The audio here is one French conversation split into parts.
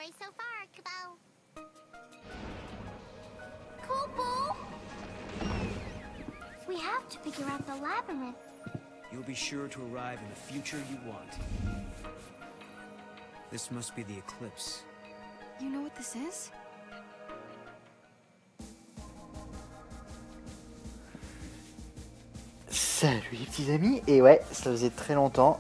story so far, Kubo. Kubo? We have to figure out the labyrinth. You'll be sure to arrive in the future you want. This must be the eclipse. You know what this is? Salut les petits amis, et ouais, ça faisait très longtemps,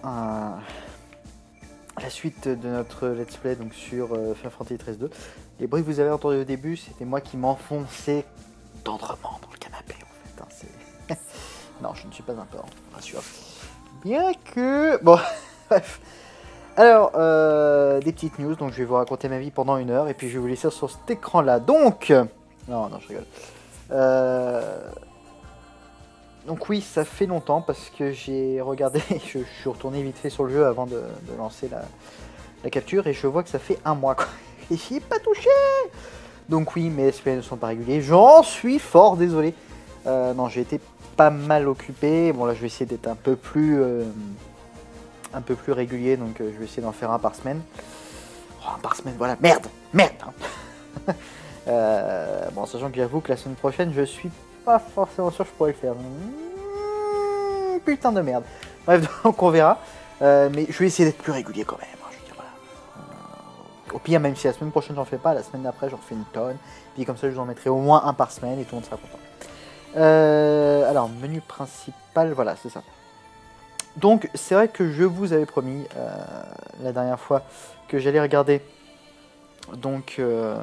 la suite de notre let's play donc sur Final Fantasy XIII-2. Les bruits que vous avez entendus au début, c'était moi qui m'enfonçais tendrement dans le canapé en fait. Hein, non, je ne suis pas un porc, rassure. Bien que... Bon, bref. Alors, des petites news, donc je vais vous raconter ma vie pendant 1 heure, et puis je vais vous laisser sur cet écran là. Donc... Non, je rigole. Donc oui, ça fait longtemps parce que j'ai regardé, je suis retourné vite fait sur le jeu avant de lancer la capture et je vois que ça fait 1 mois quoi. Et j'y ai pas touché. Donc oui, mes SP ne sont pas réguliers, j'en suis fort désolé. Non, j'ai été pas mal occupé. Bon là, je vais essayer d'être un peu plus régulier, donc je vais essayer d'en faire 1 par semaine. Oh, 1 par semaine, voilà, merde hein. Bon, sachant que j'avoue que la semaine prochaine, je suis pas forcément sûr que je pourrais le faire. Putain de merde. Bref, donc on verra. Mais je vais essayer d'être plus régulier quand même. Je veux dire, voilà. Au pire, même si la semaine prochaine j'en fais pas, la semaine d'après j'en fais une tonne. Puis comme ça, je vous en mettrai au moins 1 par semaine et tout le monde sera content. Alors, menu principal, voilà, c'est ça. Donc, c'est vrai que je vous avais promis la dernière fois que j'allais regarder donc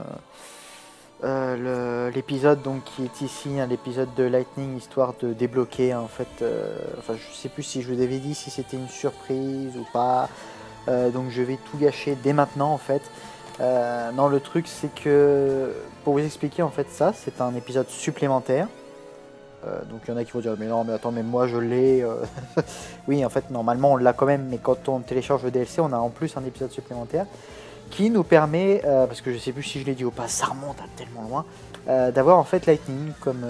l'épisode donc qui est ici, hein, l'épisode de Lightning, histoire de débloquer en fait, enfin je sais plus si je vous avais dit si c'était une surprise ou pas, donc je vais tout gâcher dès maintenant en fait. Non, le truc c'est que pour vous expliquer en fait ça, c'est un épisode supplémentaire. Donc il y en a qui vont dire mais non mais attends mais moi je l'ai. Oui en fait normalement on l'a quand même, mais quand on télécharge le DLC on a en plus un épisode supplémentaire qui nous permet, parce que je sais plus si je l'ai dit ou pas, ça remonte à tellement loin, d'avoir en fait Lightning comme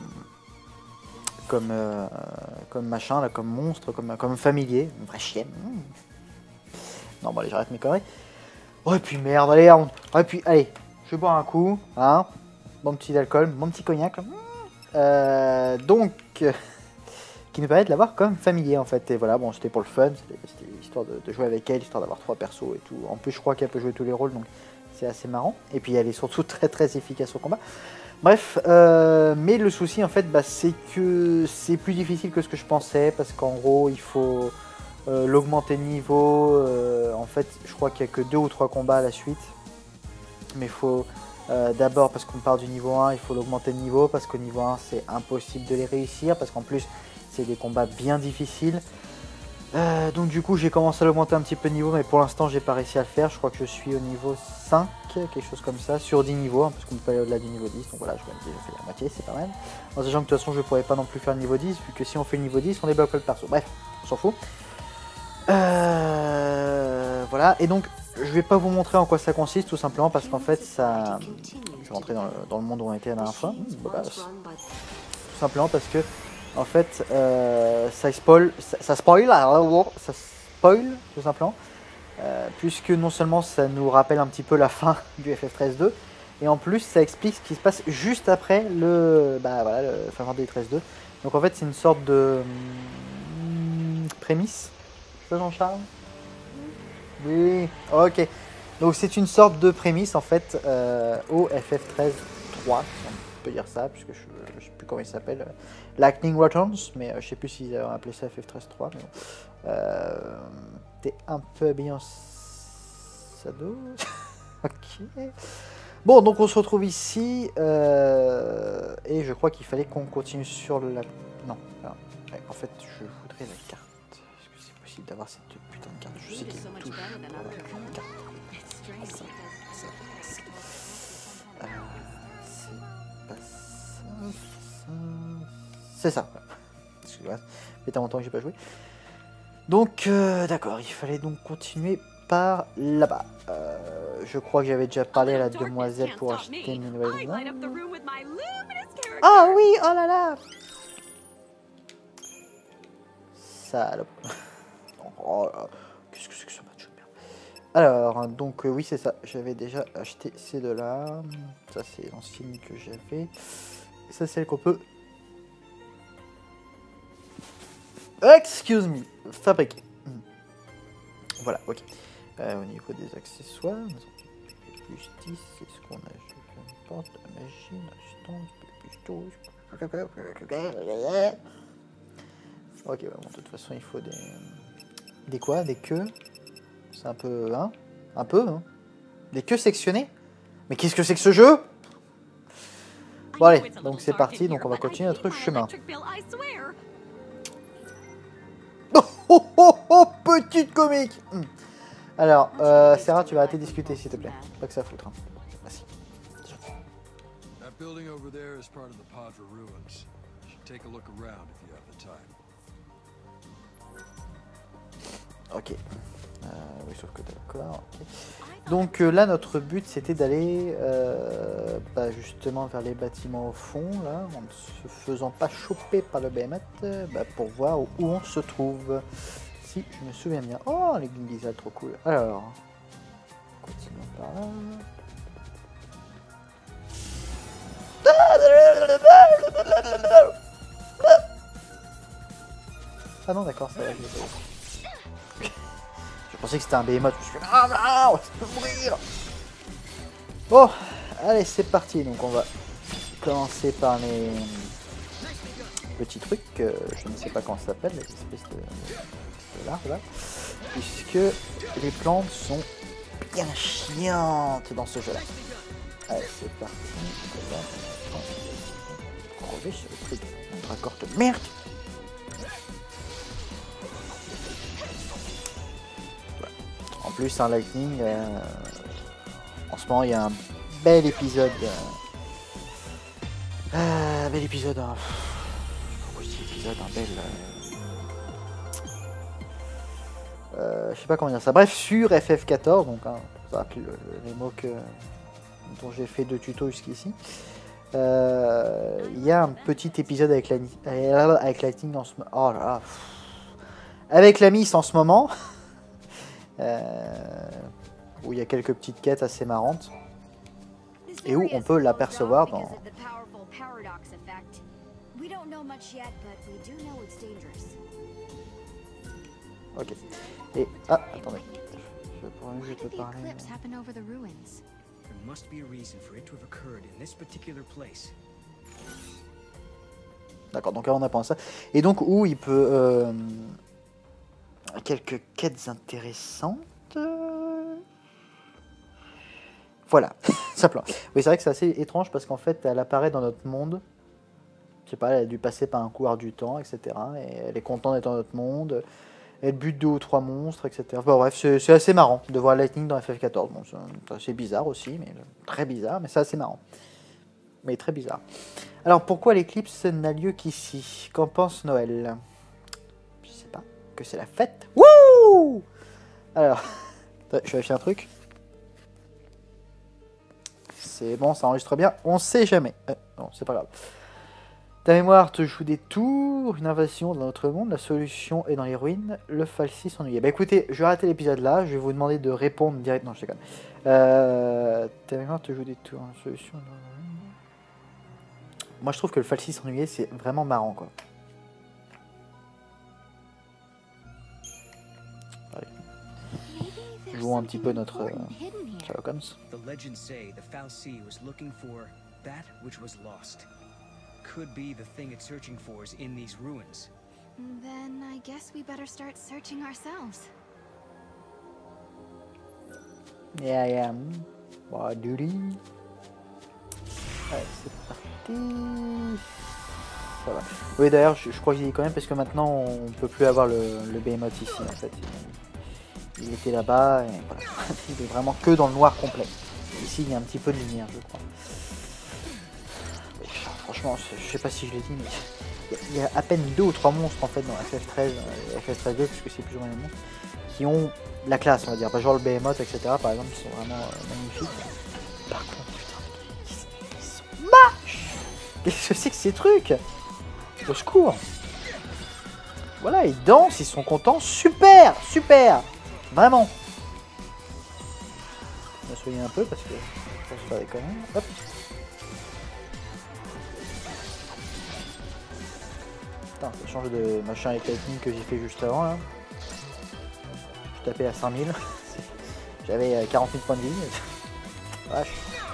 machin, là, comme monstre, comme familier, une vraie chienne. Non bon allez j'arrête mes conneries. Oh et puis merde, allez, et puis allez, je vais boire un coup, hein, bon petit d'alcool, bon petit cognac, donc qui nous permet de l'avoir comme familier en fait, et voilà, bon c'était pour le fun, c'était histoire de jouer avec elle, histoire d'avoir 3 persos et tout, en plus je crois qu'elle peut jouer tous les rôles, donc c'est assez marrant, et puis elle est surtout très très efficace au combat. Bref, mais le souci en fait, bah, c'est que c'est plus difficile que ce que je pensais, parce qu'en gros il faut l'augmenter de niveau, en fait je crois qu'il n'y a que 2 ou 3 combats à la suite, mais il faut d'abord, parce qu'on part du niveau 1, il faut l'augmenter de niveau, parce qu'au niveau 1 c'est impossible de les réussir, parce qu'en plus c'est des combats bien difficiles. Donc du coup j'ai commencé à l'augmenter un petit peu de niveau, mais pour l'instant j'ai pas réussi à le faire. Je crois que je suis au niveau 5, quelque chose comme ça, sur 10 niveaux, hein, parce qu'on peut pas aller au-delà du niveau 10, donc voilà, je vais déjà faire la moitié, c'est pas mal. En sachant que de toute façon je pourrais pas non plus faire le niveau 10, vu que si on fait le niveau 10, on débloque le perso. Bref, on s'en fout. Voilà, et donc je vais pas vous montrer en quoi ça consiste, tout simplement parce qu'en fait ça... Je vais rentrer dans le monde où on était la dernière fois. Voilà. Tout simplement parce que en fait ça spoil tout simplement, puisque non seulement ça nous rappelle un petit peu la fin du FF13-2, et en plus ça explique ce qui se passe juste après le Final Fantasy XIII-2. Donc en fait c'est une sorte de prémisse, c'est ça Jean-Charles? Oui, ok. Donc c'est une sorte de prémisse en fait au FF13-3, si on peut dire ça, puisque je sais plus comment il s'appelle, Lightning Returns, mais je sais plus s'ils ont appelé ça FF13-3, mais bon. T'es un peu habillé en sado. Ok. Bon, donc on se retrouve ici, et je crois qu'il fallait qu'on continue sur la... Non, alors, ouais, en fait je voudrais la carte. Est-ce que c'est possible d'avoir cette putain de carte? Je sais qu'il y a une touche pour avoir la carte. C'est ça. Excusez-moi, ça fait tellement longtemps que j'ai pas joué. Donc, d'accord, il fallait donc continuer par là-bas. Je crois que j'avais déjà parlé à la demoiselle pour acheter une nouvelle arme. Ah oui, oh là là. Salope. Oh là, qu'est-ce que c'est que ce match de merde. Alors, donc oui c'est ça, j'avais déjà acheté ces deux-là. Ça c'est l'ancienne que j'avais. Et ça c'est celle qu'on peut... Excuse me, fabriquer. Voilà, ok. Au niveau des accessoires, nous avons plus 10, c'est ce qu'on a. Je pense la magie, plus tôt. Ok, bah bon, de toute façon il faut des quoi? Des queues. C'est un peu, hein? Un peu, hein? Des queues sectionnées? Mais qu'est-ce que c'est que ce jeu? Bon allez, donc c'est parti, donc on va continuer notre chemin. Oh oh oh oh, petite comique. Alors, Sarah, tu vas arrêter de discuter s'il te plaît. Pas que ça foutre. Hein. Merci. That building over there is part of the Padra ruins. You should take a look around if you have the time. Ok. Oui, sauf que d'accord. Okay. Donc là, notre but, c'était d'aller justement vers les bâtiments au fond, là, en ne se faisant pas choper par le behemoth, pour voir où on se trouve. Si je me souviens bien. Oh, les Gingiza, trop cool. Alors, continuons par là. Ah non, d'accord, ça va, je l'ai pas vu. Je pensais que c'était un behemoth, je me suis dit, ah non, ça peut mourir. Bon, allez, c'est parti. Donc on va commencer par les petits trucs, je ne sais pas comment ça s'appelle, les espèces de larves là, puisque les plantes sont bien chiantes dans ce jeu là. Allez, c'est parti. On va crever sur le truc, un raccord de merde. En plus, un Lightning, en ce moment, il y a un bel épisode. Bel épisode. Pourquoi je dis épisode? Un bel. Je sais pas comment dire ça. Bref, sur FF14, donc ça rappelle les mots dont j'ai fait 2 tutos jusqu'ici. Il y a un petit épisode avec Lightning en ce moment. Oh là là. Avec la Miss en ce moment. Où il y a quelques petites quêtes assez marrantes et où on peut l'apercevoir dans... Ok. Et... Ah, attendez. Je peux parler... D'accord, donc là on apprend ça. Et donc où il peut... quelques quêtes intéressantes. Voilà, simplement. Oui, c'est vrai que c'est assez étrange parce qu'en fait, elle apparaît dans notre monde. Je sais pas, elle a dû passer par un couloir du temps, etc. Et elle est contente d'être dans notre monde. Elle bute 2 ou 3 monstres, etc. Bon, bref, c'est assez marrant de voir Lightning dans FF14. Bon, c'est assez bizarre aussi, mais très bizarre, mais c'est assez marrant. Mais très bizarre. Alors, pourquoi l'éclipse n'a lieu qu'ici? Qu'en pense Noël? Je sais pas. Que c'est la fête. Wouh! Alors, je vais vérifier un truc. C'est bon, ça enregistre bien. On sait jamais. Non, c'est pas grave. Ta mémoire te joue des tours. Une invasion dans notre monde. La solution est dans les ruines. Le Falsi s'ennuyait. Bah écoutez, je vais arrêter l'épisode là. Je vais vous demander de répondre direct. Non, je déconne. Ta mémoire te joue des tours. La solution est dans les ruines. Moi, je trouve que le Falsi s'ennuyait, c'est vraiment marrant, quoi. Jouons un petit peu notre Sherlock Holmes. The legends say the Falsi was looking for that which was lost. Could be the thing it's searching for is in these ruins. Then I guess we better start searching ourselves. Yeah. Bah, duty. Allez, c'est parti. Ça va. Oui, d'ailleurs, je crois qu'il y est quand même parce que maintenant on peut plus avoir le behemoth ici en fait. Il était là-bas et voilà. Il est vraiment que dans le noir complet. Ici, il y a un petit peu de lumière, je crois. Franchement, je sais pas si je l'ai dit, mais il y a à peine 2 ou 3 monstres en fait dans FF13 et FF13 2, puisque c'est plus ou moins les monstres, qui ont la classe, on va dire. Pas genre le behemoth, etc. par exemple, qui sont vraiment magnifiques. Par contre, putain, ils sont moches! Qu'est-ce que c'est que ces trucs? Au secours! Voilà, ils dansent, ils sont contents. Super! Vraiment. me soigner un peu parce que pour se faire des conneries. Hop. Putain, ça change de machin avec lightning que j'ai fait juste avant là. Je tapais à 5000. J'avais 40 000 points de vie. Vache.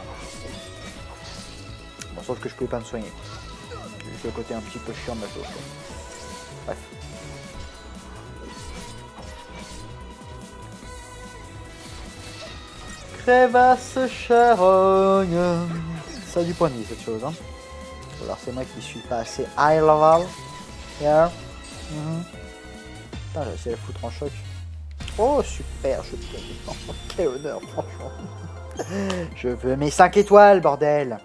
Bon, sauf que je pouvais pas me soigner. Juste le côté un petit peu chiant de ma chose. Bref. Crevasse charogne. Ça a du point de vie cette chose. Hein. Alors c'est moi qui suis pas assez high level. Yeah. Putain, j'ai essayé de la foutre en choc. Oh super, je peux. Quel honneur, franchement. Je veux mes 5 étoiles, bordel.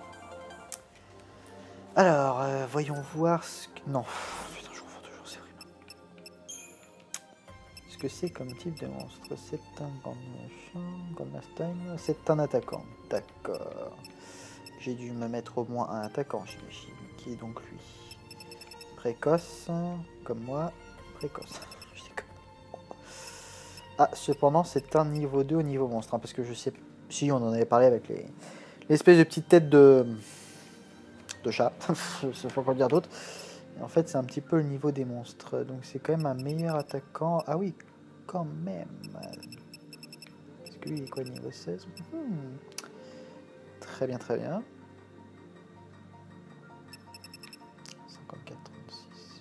Alors, voyons voir ce que... Non, putain, je confonds toujours, c'est horrible. Ce que c'est comme type de monstre. C'est un grand machin, c'est un attaquant. D'accord. J'ai dû me mettre au moins un attaquant, j'imagine. Qui est donc lui? Précoce, comme moi. Précoce. Ah, cependant, c'est un niveau 2 au niveau monstre. Hein, parce que je sais... Si, on en avait parlé avec l'espèce de petite tête de chat. Je ne sais pas quoi dire d'autre. En fait, c'est un petit peu le niveau des monstres. Donc, c'est quand même un meilleur attaquant. Ah oui, quand même. Parce que lui, il est quoi, niveau 16? Très bien, très bien. 54, 36.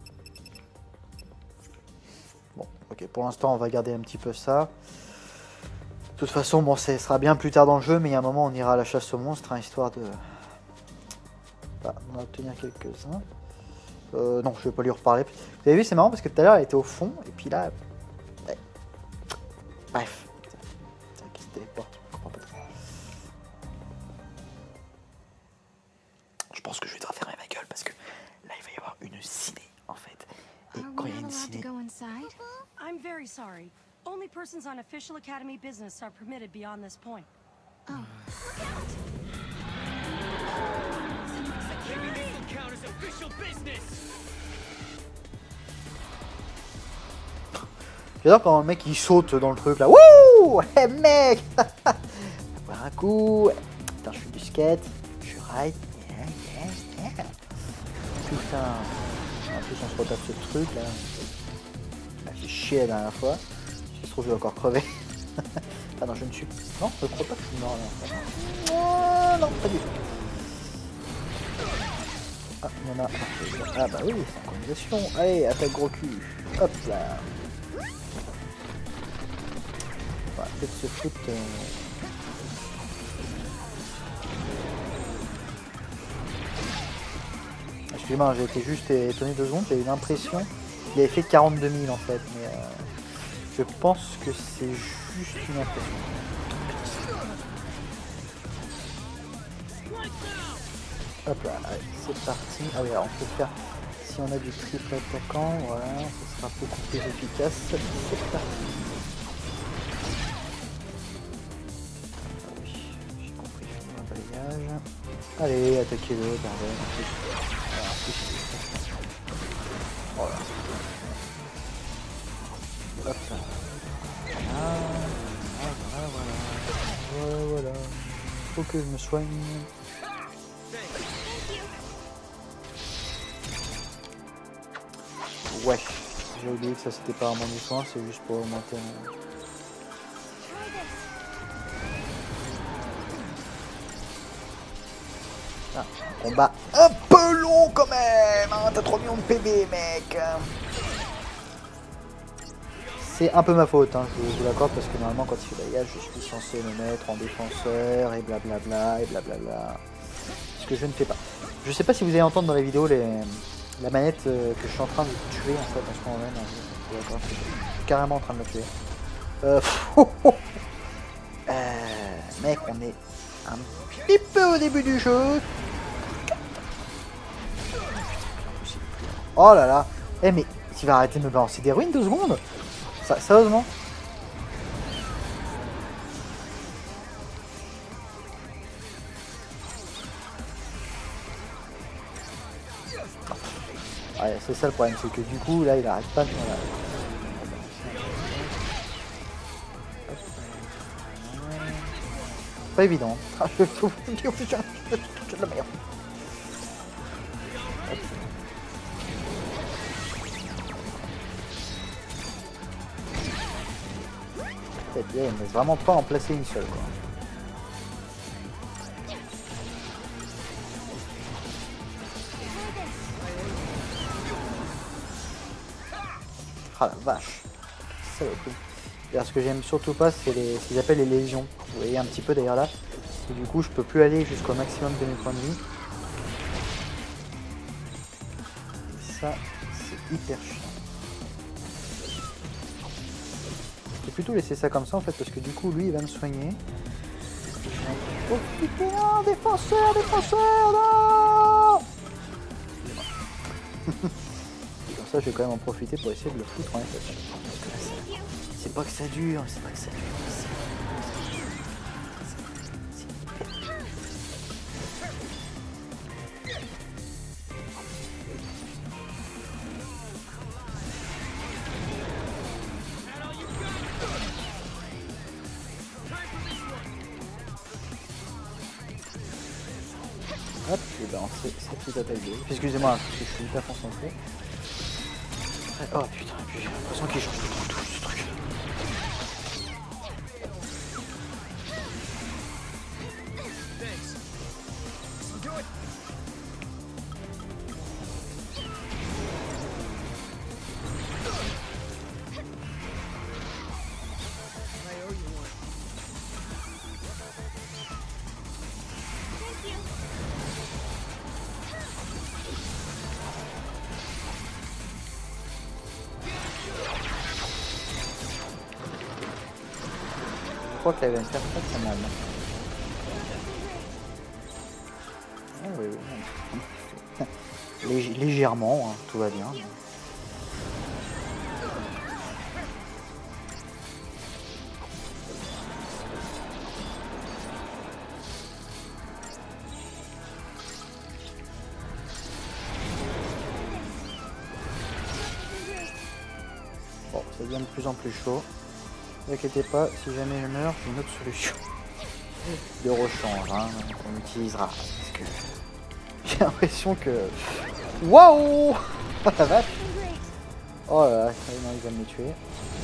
Bon, ok, pour l'instant, on va garder un petit peu ça. De toute façon, bon, ce sera bien plus tard dans le jeu, mais il y a un moment, on ira à la chasse aux monstres, hein, histoire de... Bah, on va obtenir quelques-uns. Non, je vais pas lui reparler. Vous avez vu, c'est marrant, parce que tout à l'heure, elle était au fond, et puis là... Ouais. Bref. C'est vrai qu'il se téléporte, je comprends pas trop. Je pense que je vais devoir fermer ma gueule, parce que là, il va y avoir une ciné, en fait. Et quand il y a une ciné... I'm very sorry. Only persons on official Academy business are permitted beyond this point. Oh. J'adore quand le mec il saute dans le truc là. Wouh! Hey mec! Avoir un coup. Putain, je suis du skate. Je ride. Yeah. Putain. En plus, on se retape ce truc là. Il m'a fait chier la dernière fois. Si ça se trouve, je vais encore crever. Ah non, je ne suis pas. Non, je crois pas que je suis mort là. Oh, non, pas du tout. Ah, il y en a. Ah bah oui, synchronisation. Allez, attaque gros cul. Hop là. On va peut-être se foutre. Excusez-moi, j'ai été juste étonné 2 secondes. J'ai eu l'impression qu'il avait fait 42 000 en fait. Mais je pense que c'est juste une impression. Hop là, allez, c'est parti. Ah oui, alors on peut faire, si on a du triple attaquant, voilà, ça sera beaucoup plus efficace. C'est parti. Ah oui, j'ai compris, je fais un balayage. Allez, attaquez-le, bordel. Voilà. Hop là. Voilà. Faut que je me soigne. Ouais, j'ai oublié que ça c'était pas vraiment du soin, c'est juste pour augmenter. Ah, un combat un peu long quand même, hein, t'as 3 millions de PV mec. C'est un peu ma faute, hein, je vous l'accorde, parce que normalement quand il fait balayage, je suis censé me mettre en défenseur et blablabla et blablabla. Ce que je ne fais pas. Je sais pas si vous allez entendre dans les vidéos la manette que je suis en train de tuer en fait en ce moment même. Je suis carrément en train de la tuer. Mec, on est un petit peu au début du jeu. Oh là là. Eh mais tu vas arrêter de me balancer des ruines 2 secondes. Ça, sérieusement. Ouais, c'est ça le problème, c'est que du coup là il arrête pas de... Voilà. Pas évident. Ah, je trouve de la merde. Il ne laisse vraiment pas en placer une seule, quoi. Ah la vache. Ça va plus. Alors, ce que j'aime surtout pas, c'est ce qu'ils appellent les lésions. Vous voyez un petit peu derrière là. Et du coup, je peux plus aller jusqu'au maximum de mes points de vie. Et ça, c'est hyper chiant. Je vais plutôt laisser ça comme ça en fait, parce que du coup, lui, il va me soigner. Oh putain, défenseur, non. Et comme ça, je vais quand même en profiter pour essayer de le foutre en FH. Parce que là, c'est pas que ça dure, c'est pas que ça dure. Hop, je vais balancer cette petite attaque de... Excusez-moi, parce que je suis hyper concentré. Oh putain, j'ai l'impression qu'il change tout ce truc. Je crois qu'elle va me faire très mal. Ah, oui, oui. Légèrement, hein, tout va bien. Bon, ça devient de plus en plus chaud. Ne vous inquiétez pas, si jamais je meurs, j'ai une autre solution de rechange hein, qu'on utilisera. Parce que j'ai l'impression que... Waouh. Oh la vache. Oh là là, non, il va me tuer.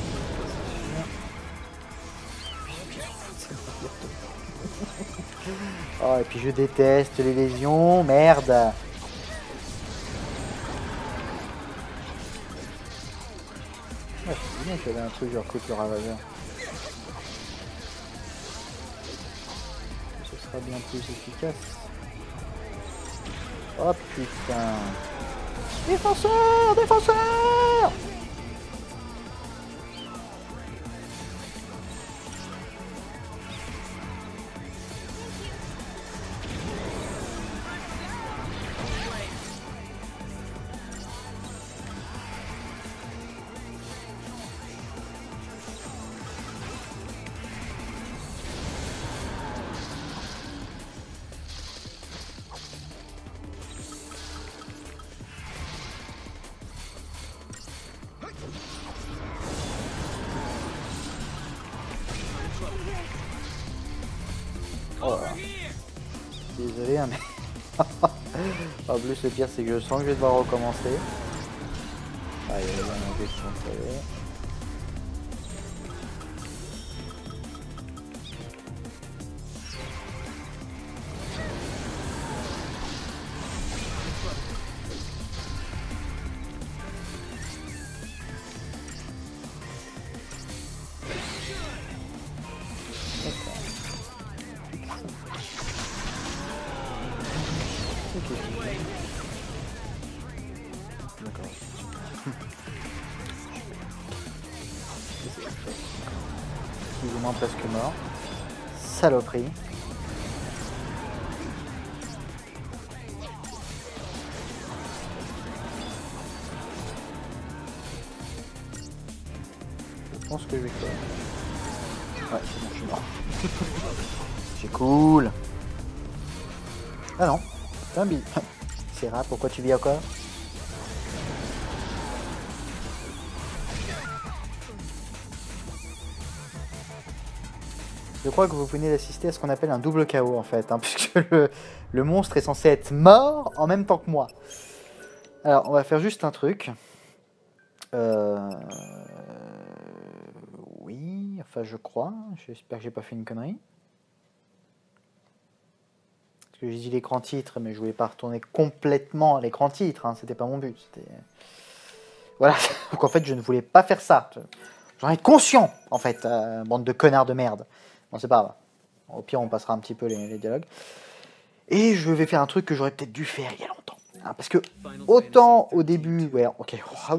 Oh, et puis je déteste les lésions, merde. Ouais, c'est bien qu'il y avait un truc genre coupe le ravageur. Ce sera bien plus efficace. Oh putain. Défenseur, défenseur. Oh là. Désolé hein, mais en plus le pire c'est que je sens que je vais devoir recommencer. Ah il y a bien un question de savoir. D'accord. Plus ou moins presque mort. Saloperie. Je pense que je vais quoi. Ouais, c'est bon, je suis mort. C'est cool. Ah non, c'est un bille. C'est rare, pourquoi tu vis encore? Je crois que vous venez d'assister à ce qu'on appelle un double KO en fait, hein, puisque le monstre est censé être mort en même temps que moi. Alors, on va faire juste un truc. Oui, enfin je crois. J'espère que j'ai pas fait une connerie. Parce que j'ai dit l'écran titre, mais je voulais pas retourner complètement à l'écran titre, hein, c'était pas mon but. Voilà, donc en fait je ne voulais pas faire ça. J'en ai conscient, en fait, bande de connards de merde. Bon, c'est pas grave. Au pire, on passera un petit peu les dialogues. Et je vais faire un truc que j'aurais peut-être dû faire il y a longtemps. Hein, parce que, autant au début... Ouais, ok.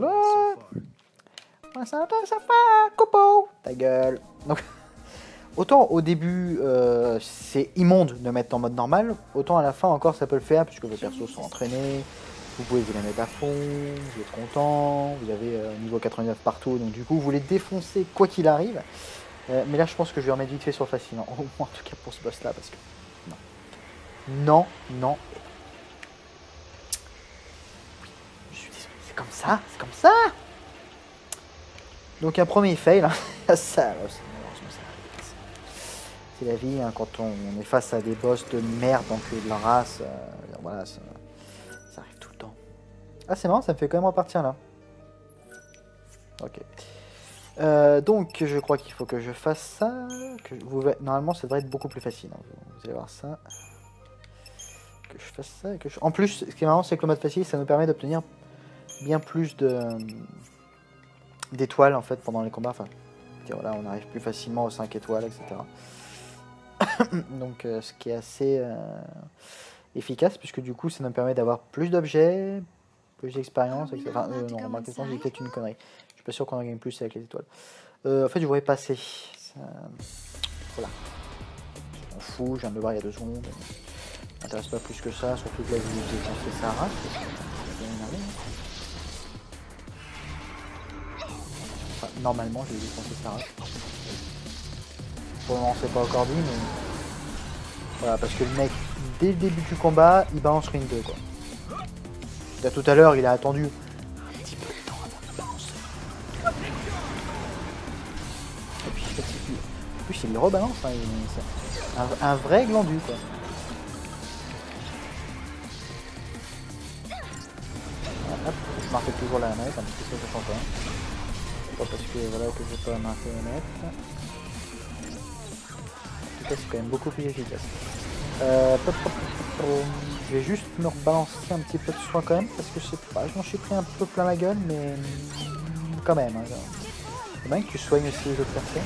Ça va, copo. Ta gueule. Donc, autant au début, c'est immonde de mettre en mode normal. Autant à la fin, encore, ça peut le faire, puisque vos persos sont entraînés. Vous pouvez vous la mettre à fond, vous êtes content, vous avez niveau 99 partout, donc du coup vous voulez défoncer quoi qu'il arrive. Mais là je pense que je vais remettre vite fait sur facile, hein. Au moins en tout cas pour ce boss là, parce que non. Non, non. Je suis désolé, c'est comme ça, c'est comme ça. Donc un premier fail, hein. Ça, c'est la vie, hein, quand on est face à des boss de merde, donc de la race, voilà, ça arrive tout le temps. Ah c'est marrant, ça me fait quand même repartir là. Ok. Donc je crois qu'il faut que je fasse ça. Normalement ça devrait être beaucoup plus facile, hein. Vous allez voir ça. Que je fasse ça. En plus, ce qui est marrant, c'est que le mode facile, ça nous permet d'obtenir bien plus d'étoiles en fait pendant les combats. Enfin, voilà, on arrive plus facilement aux 5 étoiles, etc. Donc ce qui est assez efficace, puisque du coup ça nous permet d'avoir plus d'objets, plus d'expérience, etc. Enfin, non, remarquez, j'ai peut-être une connerie. Je suis pas sûr qu'on en gagne plus avec les étoiles. En fait, je voudrais passer. Ça... Voilà. Je m'en fous, je viens de le voir il y a 2 secondes. Ça m'intéresse pas plus que ça, surtout que là, j'ai pensé ça arrache. Enfin, normalement, j'ai pensé ça arrache. Pour le moment, c'est pas encore dit, mais... Voilà, parce que le mec, dès le début du combat, il balance Ruine 2, quoi. Là, tout à l'heure, il a attendu un petit peu de temps avant de balancer. Et puis, en plus, il le rebalance, hein, c'est un vrai glandu, quoi. Voilà, hop, je marque toujours la manette, un petit peu ça change pas. Pas parce que, voilà, que je peux marquer la manette. En tout cas, c'est quand même beaucoup plus efficace. Je vais juste me rebalancer un petit peu de soin quand même, parce que je sais pas, je m'en suis pris un peu plein la gueule, mais quand même. Hein, c'est bien que tu soignes aussi les autres personnes.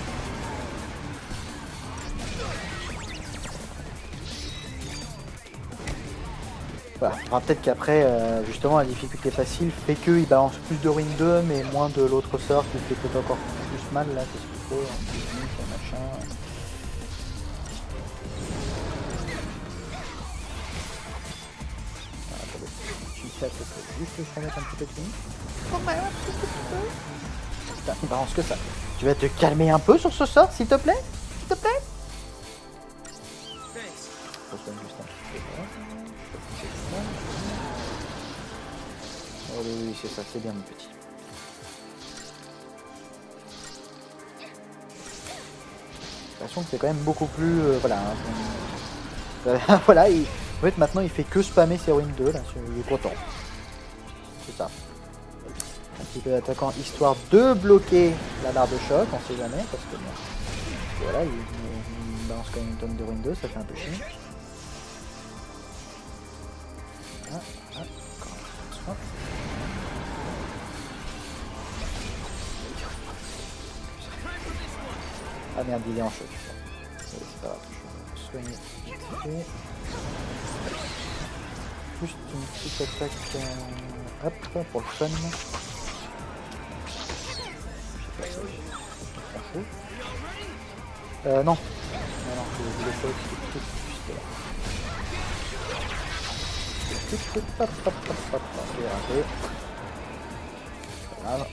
Voilà, peut-être qu'après, justement, la difficulté facile fait qu'il balance plus de Ruine 2, mais moins de l'autre sort qui fait peut-être encore plus mal, là, qu'est-ce qu'il faut, machin... Juste que je remette un petit peu de ligne. Putain, il balance que ça. Tu vas te calmer un peu sur ce sort, s'il te plaît? S'il te plaît? Je soigne juste un petit peu. Oh oui, c'est ça, c'est bien mon petit. De toute façon, c'est quand même beaucoup plus... voilà. Hein, voilà, en fait, maintenant, il fait que spammer ses ruines 2, là, il est content. C'est ça. Un petit peu d'attaquant, histoire de bloquer la barre de choc, on sait jamais, parce que bon, voilà, il balance quand même une tonne de ruines 2, ça fait un peu chier. Ah, encore un soin. Ah merde, il est en choc. C'est pas grave, je vais soigner. Juste une petite attaque hop, pour le fun. Je sais pas, non. Non, je vais laisser tout juste là. Je vais rater. Voilà.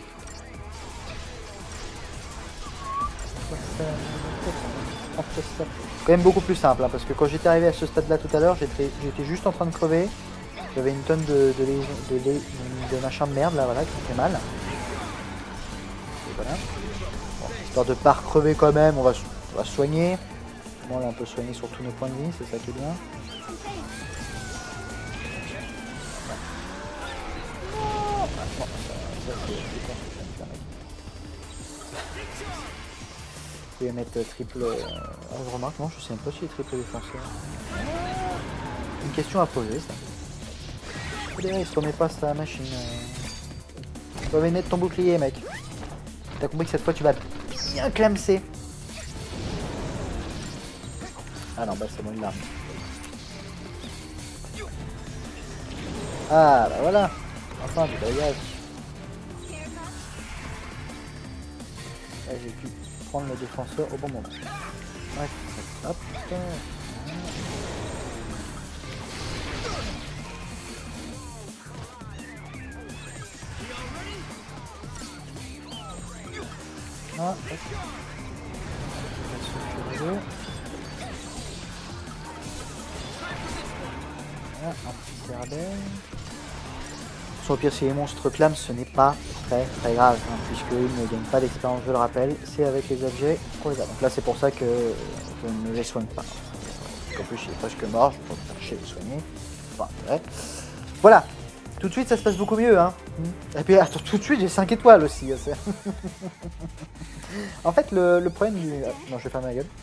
Quand même beaucoup plus simple, hein, parce que quand j'étais arrivé à ce stade là tout à l'heure, j'étais juste en train de crever. J'avais une tonne de machin de merde là, voilà, qui me fait mal. Et voilà. Bon, histoire de pas recrever quand même, on va soigner. Théoriquement, là, on peut soigner sur tous nos points de vie, c'est ça qui est bien. Bon, ça c'est con, ça me permet. Vous pouvez mettre triple... je remarque, non, je sais même pas si est triple défenseur. Une question à poser, ça. Derrière, il se remet pas sa machine. Tu vas mettre ton bouclier, mec. T'as compris que cette fois, tu vas bien clamser. Ah non, bah c'est bon, il l'a. Ah, bah voilà. Enfin, du bagage. Là, j'ai pu prendre le défenseur au bon moment. Ouais, hop. Ah, hop. Ah, un petit cerbère. Sur le pire, si les monstres clament, ce n'est pas très grave, hein, puisqu'ils ne gagnent pas d'expérience, je le rappelle, c'est avec les objets qu'on les a. Donc là, c'est pour ça que je ne les soigne pas. En plus, il est presque mort, je ne peux pas chercher les soigner. Enfin, ouais. Voilà, tout de suite, ça se passe beaucoup mieux. Hein. Et puis, attends, tout de suite, j'ai 5 étoiles aussi. En fait, le problème du... Non, je vais fermer ma gueule.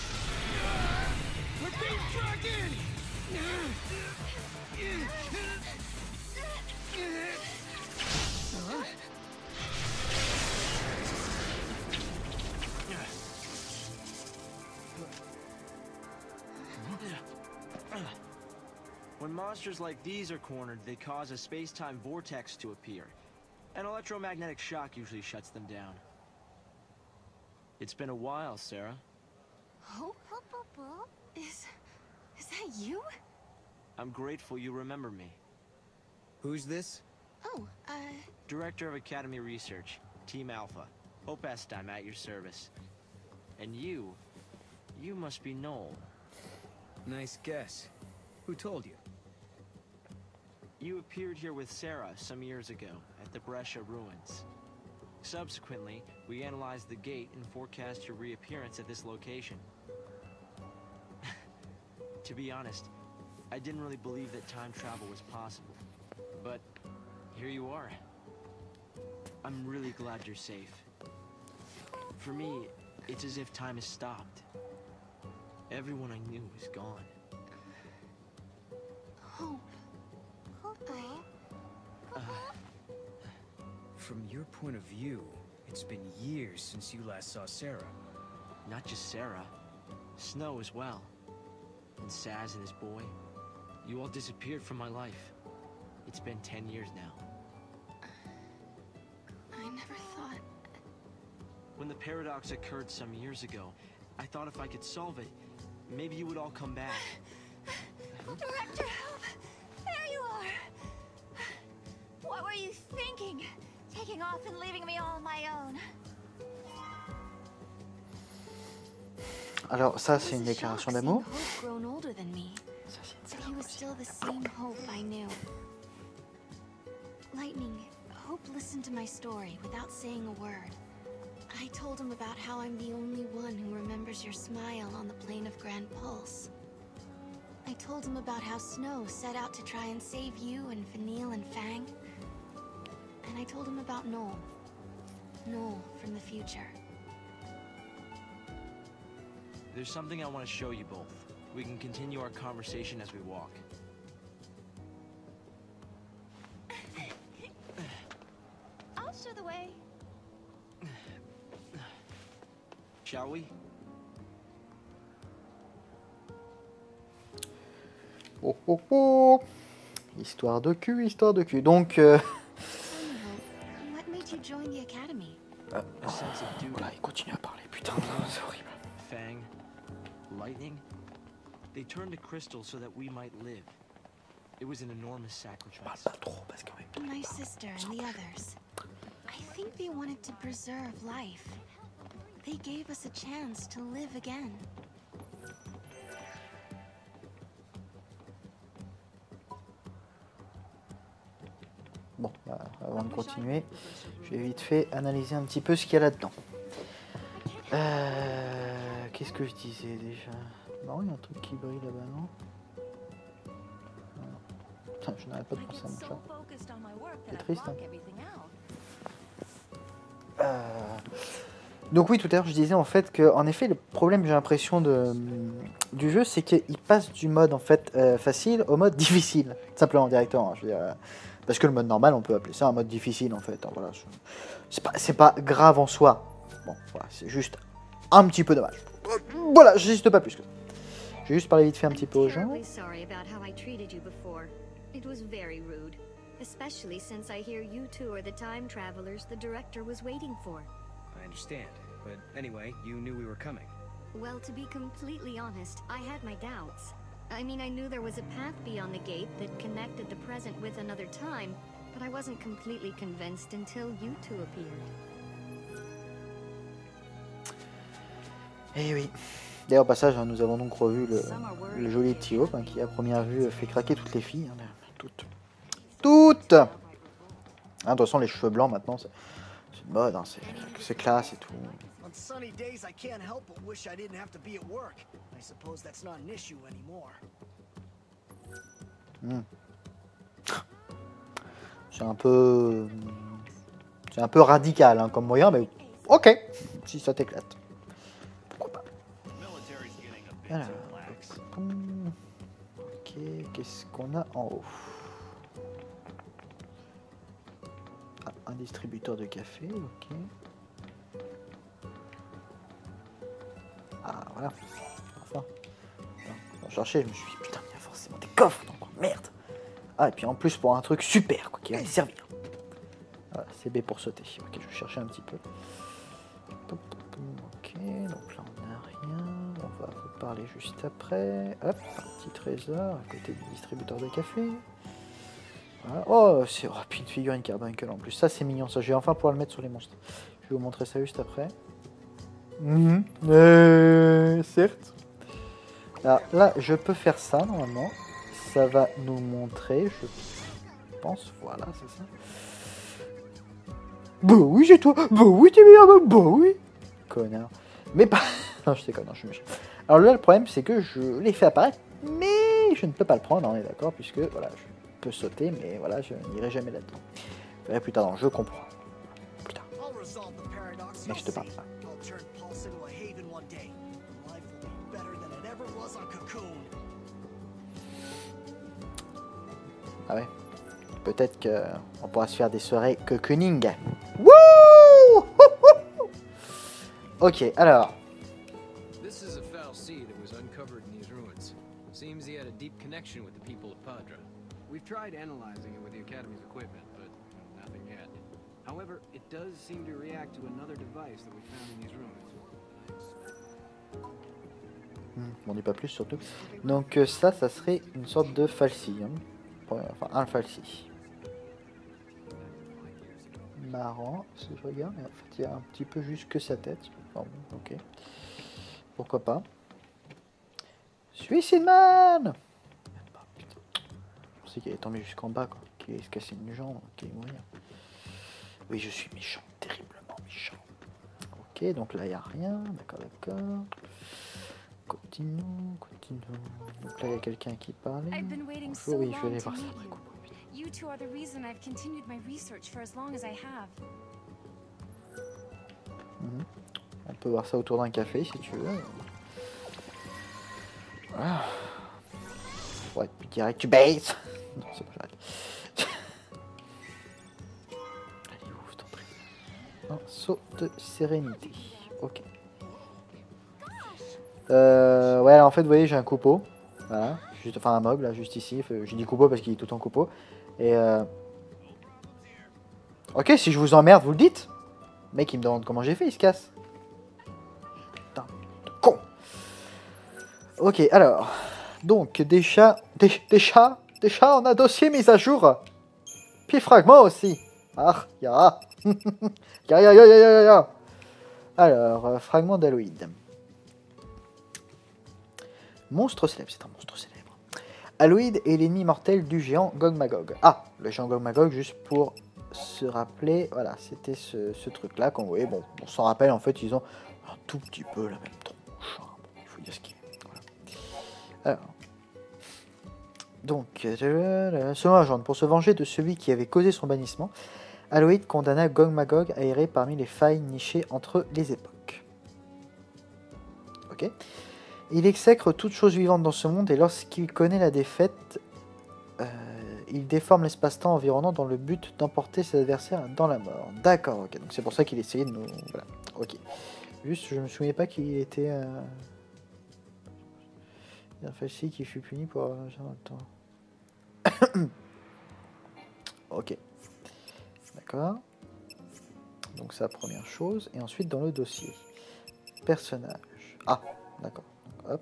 When monsters like these are cornered, they cause a space-time vortex to appear. An electromagnetic shock usually shuts them down. It's been a while, Sarah. Hope? Is that you? I'm grateful you remember me. Who's this? Oh, Director of Academy Research, Team Alpha. Hope Est, I'm at your service. And you must be Noel. Nice guess. Who told you? You appeared here with Sarah some years ago at the Brescia ruins. Subsequently, we analyzed the gate and forecast your reappearance at this location. To be honest, I didn't really believe that time travel was possible. But here you are. I'm really glad you're safe. For me, it's as if time has stopped. Everyone I knew is gone. Hope. From your point of view, it's been years since you last saw Sarah. Not just Sarah, Snow as well. And Saz and his boy. You all disappeared from my life. It's been 10 years now. I never thought... When the paradox occurred some years ago, I thought if I could solve it, maybe you would all come back. Director, help! There you are! What were you thinking? Taking off and leaving me all on my own. Alors ça, c'est une déclaration d'amour. Hope grown older than me, Ça, c'est but he was still the same Hope I knew. Lightning, Hope listened to my story without saying a word. I told him about how I'm the only one who remembers your smile on the plane of Grand Pulse. I told him about how Snow set out to try and save you and Fanil and Fang. And I told him about Noel. Noel from the future. There's something I want to show you both. We can continue our conversation as we walk. I'll show the way. Shall we? Oh oh oh. Histoire de cul, histoire de cul. Donc, Tell me, Hope, what made you join the academy? A sense of duty. voilà, il continue à parler, putain, c'est horrible. Fang, Lightning, they turned to Crystal so that we might live. It was an enormous sacrifice. Pas trop, parce qu'en même temps, My sister and the others. I think they wanted to preserve life. They gave us a chance to live again. Bon, bah, avant de continuer, je vais vite fait analyser un petit peu ce qu'il y a là-dedans. qu'est-ce que je disais déjà? Non, il y a un truc qui brille là-bas, non? Putain, je n'arrête pas de penser à mon chat. C'est triste, hein. Donc oui, tout à l'heure, je disais en fait que, en effet, le problème, j'ai l'impression du jeu, c'est qu'il passe du mode en fait facile au mode difficile, simplement directement. Je veux dire, parce que le mode normal, on peut appeler ça un mode difficile en fait. Voilà, c'est pas grave en soi. Bon, voilà, c'est juste un petit peu dommage. Voilà, j'insiste pas plus que ça. Je vais juste parler vite fait un petit peu aux gens. Especially since I hear you two are the time travelers the director was waiting for. I understand, but anyway, you knew we were coming. Well, to be completely honest, I had my doubts. I mean, I knew there was a path beyond the gate that connected the present with another time, but I wasn't completely convinced until you two appeared. Eh oui. D'ailleurs, au passage, nous avons donc revu le joli Tio, qui à première vue fait craquer toutes les filles. Hein, toutes. Hein, de toute façon, les cheveux blancs maintenant, c'est une mode, hein, c'est classe et tout. On sunny days, I can't help but wish I didn't have to be at work. I suppose that's not an issue anymore. C'est un peu radical hein, comme moyen, mais ok, si ça t'éclate. Pourquoi pas. Alors, ok, qu'est-ce qu'on a en haut? Ah, un distributeur de café, ok. Ah, voilà. Enfin. On cherchait, je me suis dit, putain, il y a forcément des coffres, donc merde. Ah, et puis en plus pour un truc super, quoi, qui va me servir. Voilà, c'est B pour sauter. Ok, je vais chercher un petit peu. Ok, donc là on n'a rien. On va vous parler juste après. Hop, un petit trésor à côté du distributeur de café. Voilà. Oh, c'est puis une figurine Carbuncle en plus. Ça, c'est mignon, ça. Je vais enfin pouvoir le mettre sur les monstres. Je vais vous montrer ça juste après. Certes. Alors là, je peux faire ça normalement. Ça va nous montrer, je pense. Voilà, c'est ça. Bah oui, j'ai toi. Bah oui, t'es meilleur. Bah oui. Connard. Mais pas. Non, je sais quoi, non, je suis méchant. Alors là, le problème, c'est que je l'ai fait apparaître, mais je ne peux pas le prendre, on est d'accord, puisque voilà, je peux sauter, mais voilà, je n'irai jamais là-dedans. Je verrai plus tard dans le jeu, comprends. Plus tard. Mais je te parle pas. Ah ouais. Peut-être qu'on pourra se faire des soirées cocooning. Wouh! Ok, alors. This is a foul sea that was uncovered in these ruins. Seems he had a deep connection with the people of Padra. We've tried analyzing it with the Academy's equipment, but nothing yet. However, it does seem to react to another device that we found in these ruins. On dit pas plus surtout. Donc ça serait une sorte de falsi. Hein. Enfin, un falsi. Marrant, si je regarde, mais en fait il y a un petit peu juste que sa tête. Enfin, bon, ok. Pourquoi pas. Suicide Man! Je pensais qu'il est tombé jusqu'en bas, quoi. Qu'il allait se casser une jambe, qu'il allait mourir. Oui, je suis méchant, terriblement méchant. Ok, donc là il n'y a rien. D'accord, d'accord. Continuons. Donc là il y a quelqu'un qui parlait. Bonjour, oui, je vais aller voir ça après coup. You two are the reason I've continued my research for as long as I have. On peut voir ça autour d'un café si tu veux. Voilà. Ouais, puis direct tu baises. Non, c'est pas j'arrête. Allez, ouvre ton prix. Un saut de sérénité. Ok. Ouais, alors en fait, vous voyez, j'ai un coupeau. Voilà. Juste, enfin, un mob, là, juste ici. J'ai dit coupeau parce qu'il est tout en coupeau. Et ok, si je vous emmerde, vous le dites. Le mec, il me demande comment j'ai fait, il se casse. Putain, de con. Ok, alors. Donc, des chats, on a dossier mis à jour. Puis fragment aussi. Ah, ya. Ya. Alors, fragment d'Aloïd. Monstre célèbre, c'est un monstre célèbre. Aloïd est l'ennemi mortel du géant Gog-Magog. Ah, le géant Gog-Magog, juste pour se rappeler, voilà, c'était ce truc-là qu'on voyait. Bon, on s'en rappelle, en fait, ils ont un tout petit peu la même tronche. Alors. Donc, selon la légende, pour se venger de celui qui avait causé son bannissement, Aloïd condamna Gog Magog à errer parmi les failles nichées entre les époques. Ok. Il exècre toute chose vivante dans ce monde et lorsqu'il connaît la défaite, il déforme l'espace-temps environnant dans le but d'emporter ses adversaires dans la mort. D'accord, ok. Donc c'est pour ça qu'il essayait de nous... Voilà, ok. Juste, je me souvenais pas qu'il était... un falsi qui fut puni pour... Ok. D'accord. Donc c'est la première chose. Et ensuite dans le dossier. Personnage. Ah, d'accord. Hop.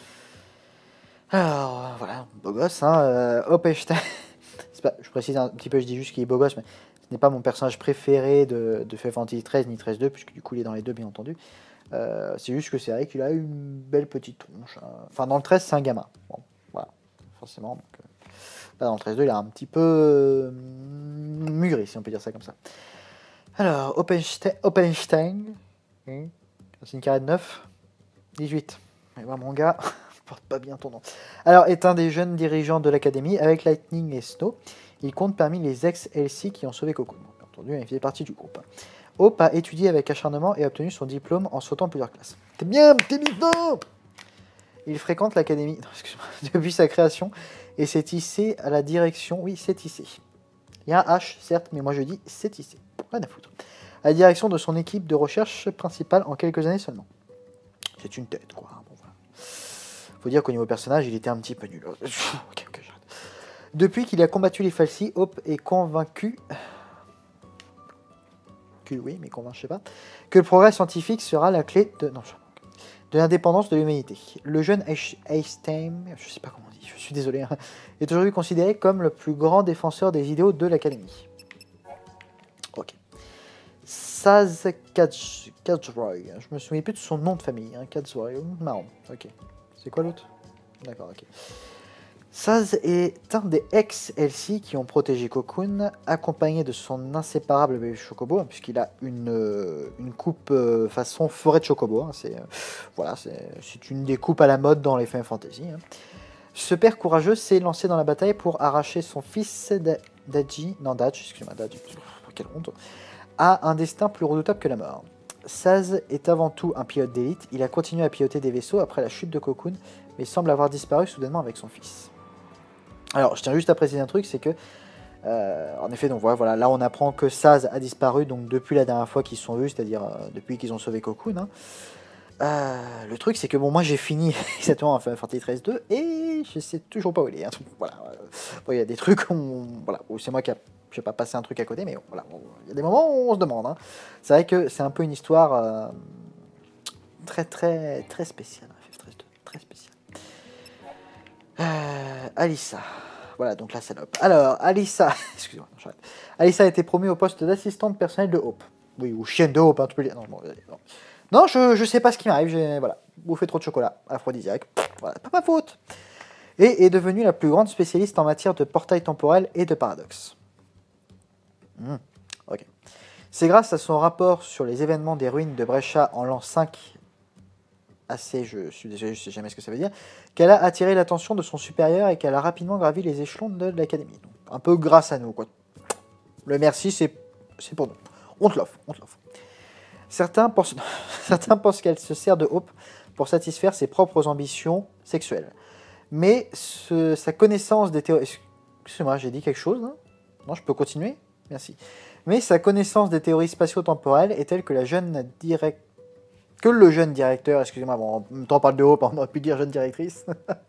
Alors, voilà, beau gosse, hein. Oppenstein. Je précise un petit peu, je dis juste qu'il est beau gosse, mais ce n'est pas mon personnage préféré de Final Fantasy XIII ni XIII-2, puisque du coup il est dans les deux, bien entendu. C'est juste que c'est vrai qu'il a une belle petite tronche. Enfin, dans le 13, c'est un gamin. Bon, voilà, forcément. Donc, là, dans le 13-2, il a un petit peu mûri, si on peut dire ça comme ça. Alors, Oppenstein. C'est une carré de 9. 18. Et ben, mon gars, porte pas bien ton nom. Alors, est un des jeunes dirigeants de l'académie avec Lightning et Snow. Il compte parmi les ex-LC qui ont sauvé Cocoon. Bien entendu, il fait partie du groupe. Hope a étudié avec acharnement et a obtenu son diplôme en sautant plusieurs classes. T'es bien, t'es mytho. Il fréquente l'académie depuis sa création et s'est tissé à la direction. Oui, c'est tissé. Il y a un H, certes, mais moi je dis c'est tissé. Rien à foutre. À la direction de son équipe de recherche principale en quelques années seulement. C'est une tête, quoi. Bon, voilà. Faut dire qu'au niveau personnage, il était un petit peu nul. Ok, j'arrête. Depuis qu'il a combattu les Falsi, Hope est convaincu. Oui, mais convaincu, je sais pas. Que le progrès scientifique sera la clé de l'indépendance de l'humanité. Le jeune Einstein, je sais pas comment on dit, je suis désolé, hein, est aujourd'hui considéré comme le plus grand défenseur des idéaux de l'académie. Ok. Saz Kadzroy, je me souviens plus de son nom de famille, hein, Kadzroy, marrant, ok. C'est quoi l'autre? D'accord, ok. Saz est un des ex-LC qui ont protégé Cocoon, accompagné de son inséparable bébé Chocobo, hein, puisqu'il a une coupe façon forêt de Chocobo. Hein, c'est une des coupes à la mode dans les Final Fantasy. Hein. Ce père courageux s'est lancé dans la bataille pour arracher son fils Dadge, quelle honte, à un destin plus redoutable que la mort. Saz est avant tout un pilote d'élite. Il a continué à piloter des vaisseaux après la chute de Cocoon, mais semble avoir disparu soudainement avec son fils. Alors, je tiens juste à préciser un truc, c'est que, en effet, donc voilà, là on apprend que Saz a disparu donc depuis la dernière fois qu'ils se sont vus, c'est-à-dire depuis qu'ils ont sauvé Cocoon. Hein. Le truc, c'est que bon, moi j'ai fini exactement Final Fantasy XIII-2 et je sais toujours pas où il est. Hein. Voilà, bon, il y a des trucs où c'est moi qui a, je sais pas, passé un truc à côté, mais voilà, il y a des moments où on se demande. Hein. C'est vrai que c'est un peu une histoire très spéciale. FF13-2, très spéciale. Alyssa. Voilà, donc la salope. Alors, Alyssa, excusez-moi, j'arrête. Alyssa a été promue au poste d'assistante personnelle de Hope. Oui, ou chienne de Hope, hein, tu peux le dire. Non, je sais pas ce qui m'arrive, j'ai voilà, bouffé trop de chocolat, aphrodisiaque, voilà, pas ma faute. Et est devenue la plus grande spécialiste en matière de portail temporel et de paradoxe. Ok. C'est grâce à son rapport sur les événements des ruines de Brescia en l'an 5 je suis désolé, je sais jamais ce que ça veut dire, qu'elle a attiré l'attention de son supérieur et qu'elle a rapidement gravi les échelons de l'académie. Un peu grâce à nous, quoi. Le merci, c'est pour nous. On te l'offre. Certains pensent qu'elle se sert de Hope pour satisfaire ses propres ambitions sexuelles. Mais sa connaissance des théories... Excusez-moi, j'ai dit quelque chose, hein? Non, je peux continuer? Merci. Mais sa connaissance des théories spatio-temporelles est telle que le jeune directeur, excusez-moi, bon, en même temps on parle de Hope, on aurait pu dire jeune directrice.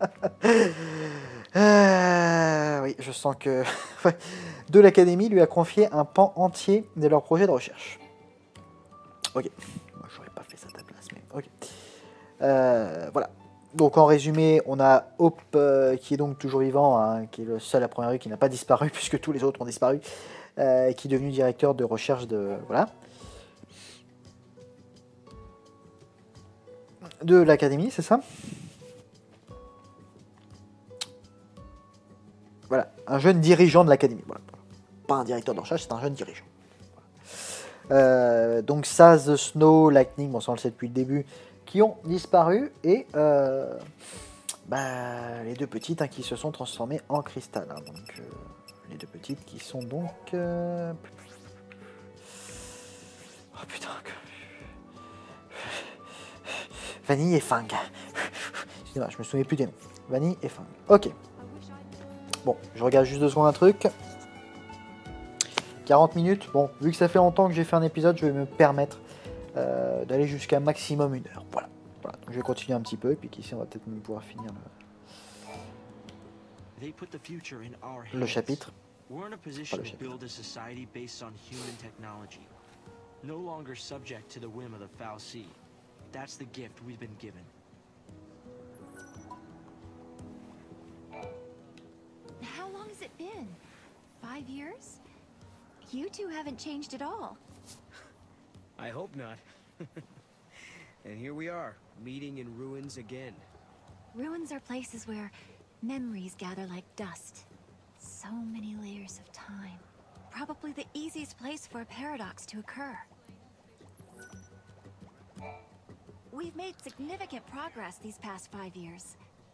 Oui, je sens que... de l'académie lui a confié un pan entier de leur projet de recherche. Ok, moi j'aurais pas fait ça à ta place, mais ok. Voilà. Donc en résumé, on a Hope qui est donc toujours vivant, hein, qui est le seul à première vue qui n'a pas disparu, puisque tous les autres ont disparu, qui est devenu directeur de recherche de l'académie, c'est ça? Voilà, un jeune dirigeant de l'académie. Voilà. Pas un directeur de recherche, c'est un jeune dirigeant. Voilà. Donc Saz, Snow, Lightning, bon ça on le sait depuis le début, qui ont disparu et bah, les deux petites hein, qui se sont transformées en cristal. Hein, donc, les deux petites qui sont donc... Oh putain. Vanille et Fang. Excusez-moi, je me souviens plus des noms. Vanille et Fang. Ok. Bon, je regarde juste 2 secondes un truc. 40 minutes. Bon, vu que ça fait longtemps que j'ai fait un épisode, je vais me permettre d'aller jusqu'à maximum 1 heure. Voilà. Voilà. Donc, je vais continuer un petit peu, et puis qu'ici, on va peut-être même pouvoir finir le chapitre. We're in a position to build a society based on human technology, no longer subject to the whim of the Foul Sea. That's the gift we've been given. How long has it been? 5 years? You two haven't changed at all. I hope not. And here we are, meeting in ruins again. Ruins are places where memories gather like dust. So many layers of time. Probably the easiest place for a paradox to occur. We've made significant progress these past 5 years.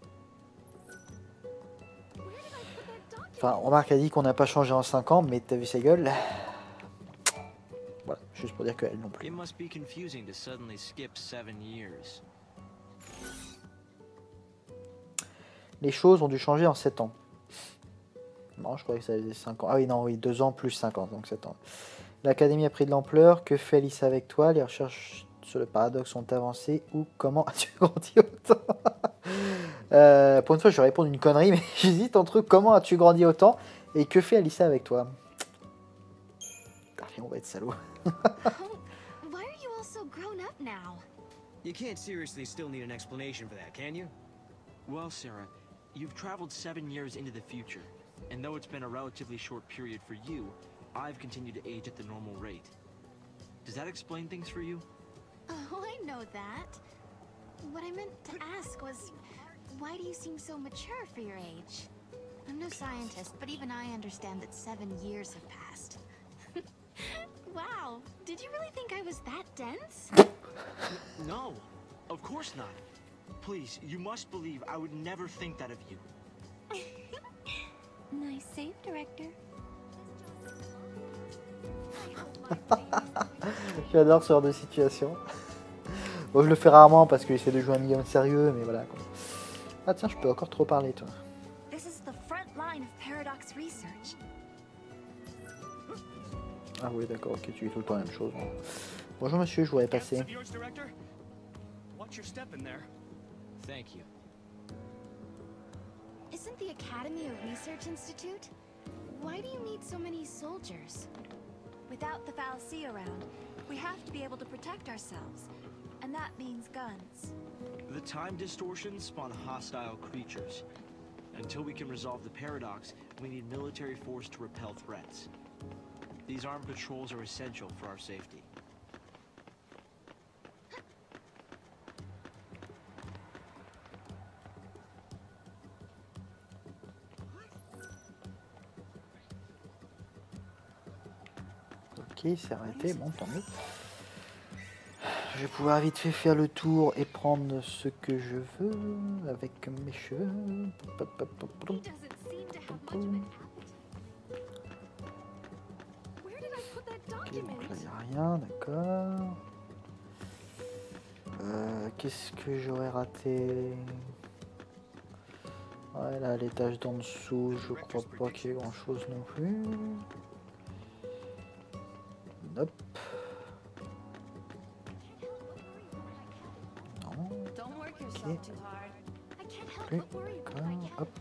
Enfin, remarque, a dit qu'on n'a pas changé en 5 ans, mais t'as vu sa gueule? Voilà, juste pour dire qu'elle non plus. It must be confusing to suddenly skip 7 years. Les choses ont dû changer en 7 ans. Non, je croyais que ça faisait 5 ans. Ah oui, non, oui, 2 ans plus 5 ans, donc 7 ans. L'Académie a pris de l'ampleur. Que fait Alice avec toi? Les recherches sur le paradoxe sont avancées. Ou comment as-tu grandi autant? Pour une fois, je vais répondre une connerie, mais j'hésite entre comment as-tu grandi autant et que fait Alice avec toi? Allez, on va être salaud. Why are you all so grown up now? You can't seriously still need an explanation for that, can you? Well, Sarah, you've traveled 7 years into the future. And though it's been a relatively short period for you, I've continued to age at the normal rate. Does that explain things for you? Oh, I know that. What I meant to ask was, why do you seem so mature for your age? I'm no scientist, but even I understand that 7 years have passed. Wow, did you really think I was that dense? No, of course not. Please, you must believe I would never think that of you. Nice save, Director. J'adore ce genre de situation. Bon, je le fais rarement parce que j'essaie de jouer un minimum sérieux, mais voilà quoi. Ah tiens, je peux encore trop parler, toi. This is the front line of paradox research. Ah oui, d'accord, ok, tu dis tout le temps la même chose. Bon. Bonjour monsieur, je voudrais passer. Thank you. Isn't the Academy a research institute? Why do you need so many soldiers? Without the Foul Sea around, we have to be able to protect ourselves. And that means guns. The time distortions spawn hostile creatures. Until we can resolve the paradox, we need military force to repel threats. These armed patrols are essential for our safety. Ok, c'est arrêté, bon, tant mieux. Je vais pouvoir vite fait faire le tour et prendre ce que je veux avec mes cheveux. Ok, donc là il n'y a rien, d'accord. Qu'est-ce que j'aurais raté? Ouais, là, l'étage d'en dessous, je crois pas qu'il y ait grand chose non plus. Hop. Non. Ok. Plus. D'accord. Hop.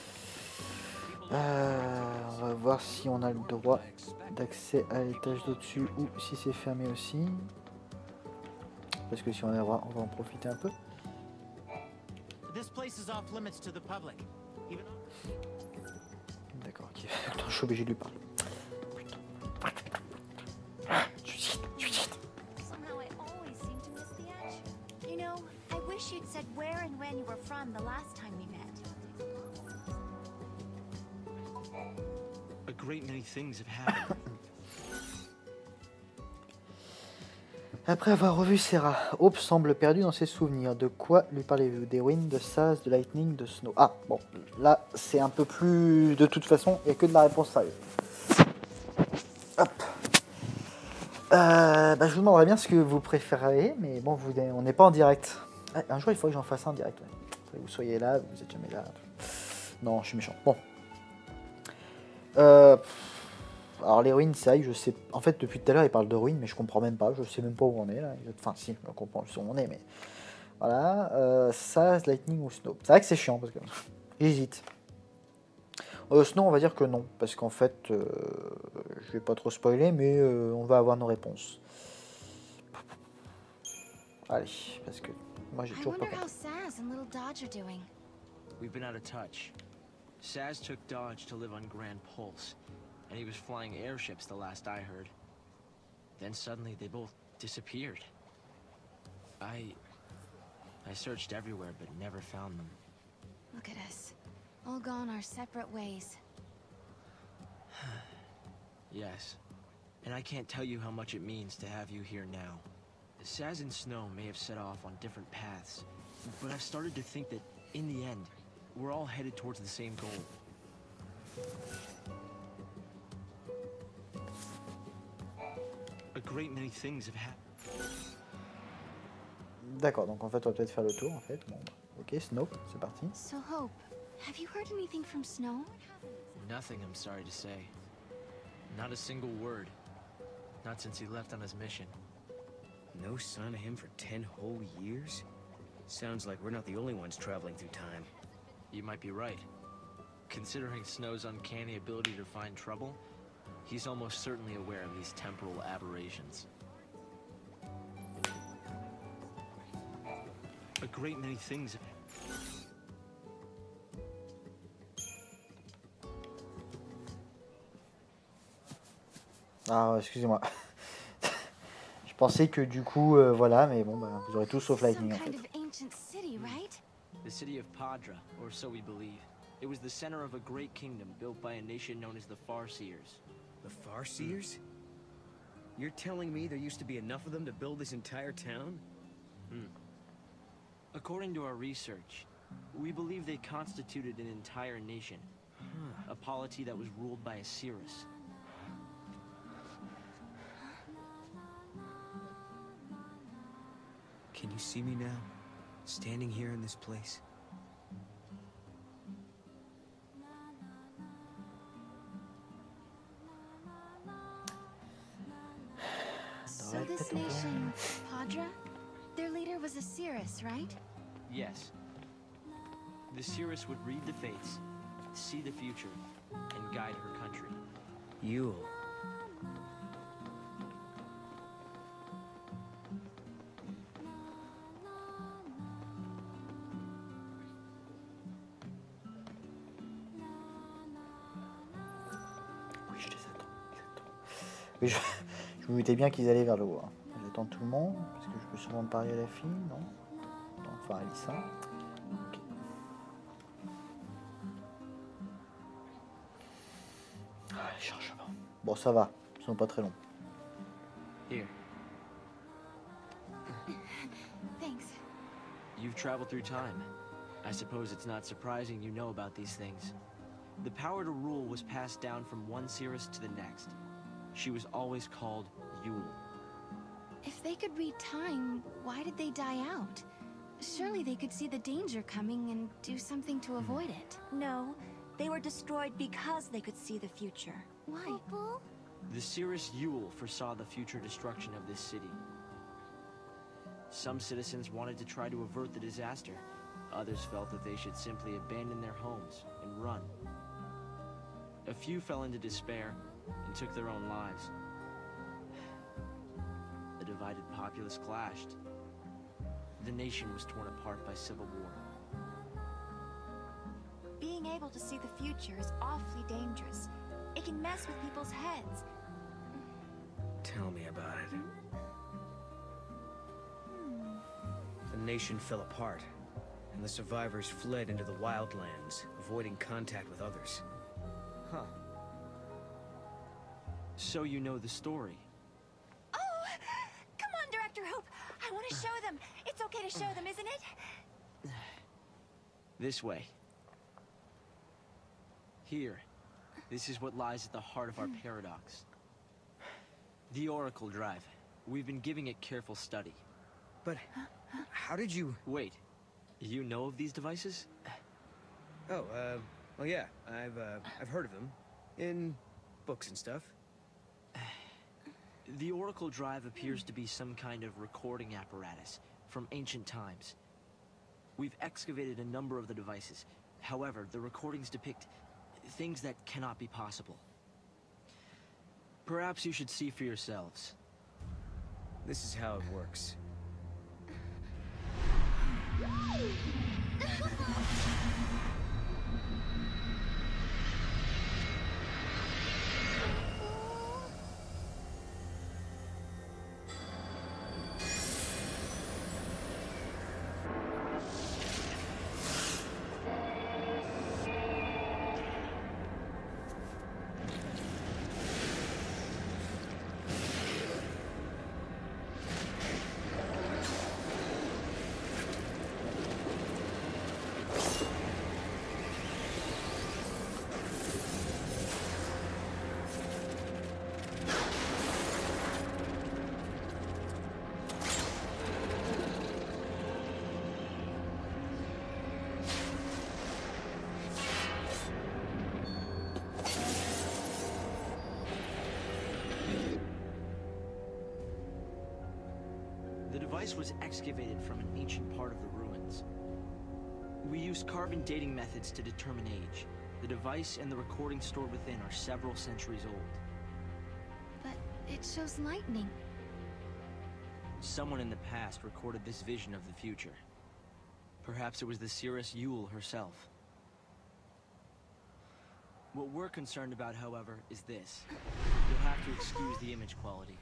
On va voir si on a le droit d'accès à l'étage d'au-dessus ou si c'est fermé aussi. Parce que si on a le droit, on va en profiter un peu. D'accord, ok. Attends, je suis obligé de lui parler. Somehow I always seem to miss the edge. You know, I wish you'd said where and when you were from the last time we met. A great many things have happened. Après avoir revu Serra, Hope semble perdu dans ses souvenirs. De quoi lui parlez-vous? Des ruines, de Saz, de Lightning, de Snow? Ah, bon, là, c'est un peu plus... De toute façon, il n'y a que de la réponse sérieuse. Hop. Je vous demanderais bien ce que vous préférez, mais bon, on n'est pas en direct. Ah, un jour, il faut que j'en fasse un en direct. Ouais. Vous soyez là, vous n'êtes jamais là. Non, je suis méchant. Bon. Alors les ruines, c'est vrai que je sais... En fait, depuis tout à l'heure, il parle de ruines, mais je comprends même pas. Je sais même pas où on est, là. Enfin, si, je comprends où on est, mais... Voilà. Saz, Lightning ou Snow. C'est vrai que c'est chiant, parce que... J'hésite. Snow, on va dire que non, parce qu'en fait... je vais pas trop spoiler, mais on va avoir nos réponses. Allez, parce que... Moi, j'ai toujours pas compris. Saz and little Dodge are doing. We've been out of touch. Saz took Dodge to live on Grand Pulse, and he was flying airships the last I heard. Then suddenly they both disappeared. I searched everywhere but never found them. Look at us. All gone our separate ways. Yes. And I can't tell you how much it means to have you here now. Saz and Snow may have set off on different paths, but I've started to think that, in the end, we're all headed towards the same goal. A great many things have happened. D'accord, donc en fait, on va peut-être faire le tour, en fait. Bon, ok, Snow, c'est parti. So, Hope, have you heard anything from Snow? Nothing, I'm sorry to say. Not a single word. Not since he left on his mission. No sign of him for 10 whole years? Sounds like we're not the only ones traveling through time. You might be right. Considering Snow's uncanny ability to find trouble, he's almost certainly aware of these temporal aberrations. A great many things have... Ah, excusez-moi. Je pensais que du coup, voilà, mais bon, bah, vous aurez tout sauf Lightning en fait. The city of Padra, or so we believe. It was the center of a great kingdom built by a nation known as the Farseers. The Farseers? You're telling me there used to be enough of them to build this entire town? According to our research, we believe they constituted an entire nation. A polity that was ruled by a Cirrus. Can you see me now? Standing here in this place? So this nation, Padra? Their leader was a Cirrus, right? Yes. The Cirrus would read the fates, see the future, and guide her country. Yule. Oui, je les attends, exactement. Mais je me doutais bien qu'ils allaient vers le haut. Hein. J'attends tout le monde, parce que je peux sûrement parler à la fille, non? Non, enfin, Alissa. Ok. Ah, les chargements. Bon, ça va, ils sont pas très longs. Here. Thanks. You've traveled through time. I suppose it's not surprising you know about these things. The power to rule was passed down from one Cirrus to the next. She was always called Yule. If they could read time, why did they die out? Surely they could see the danger coming and do something to avoid it. No, they were destroyed because they could see the future. Why? The Cirrus Yule foresaw the future destruction of this city. Some citizens wanted to try to avert the disaster. Others felt that they should simply abandon their homes and run. A few fell into despair and took their own lives. The divided populace clashed. The nation was torn apart by civil war. Being able to see the future is awfully dangerous. It can mess with people's heads. Tell me about it. The nation fell apart, and the survivors fled into the wildlands, avoiding contact with others. Huh. So you know the story. Oh! Come on, Director I want to show them. It's okay to show them, isn't it? This way. Here. This is what lies at the heart of our paradox. The Oracle Drive. We've been giving it careful study. But how did you... Wait. You know of these devices? Oh, well, yeah. I've heard of them. In books and stuff. The Oracle Drive appears to be some kind of recording apparatus from ancient times. We've excavated a number of the devices. However, the recordings depict things that cannot be possible. Perhaps you should see for yourselves. This is how it works. The device was excavated from an ancient part of the ruins. We used carbon dating methods to determine age. The device and the recording stored within are several centuries old. But it shows lightning. Someone in the past recorded this vision of the future. Perhaps it was the Seeress Yule herself. What we're concerned about, however, is this. You'll have to excuse the image quality.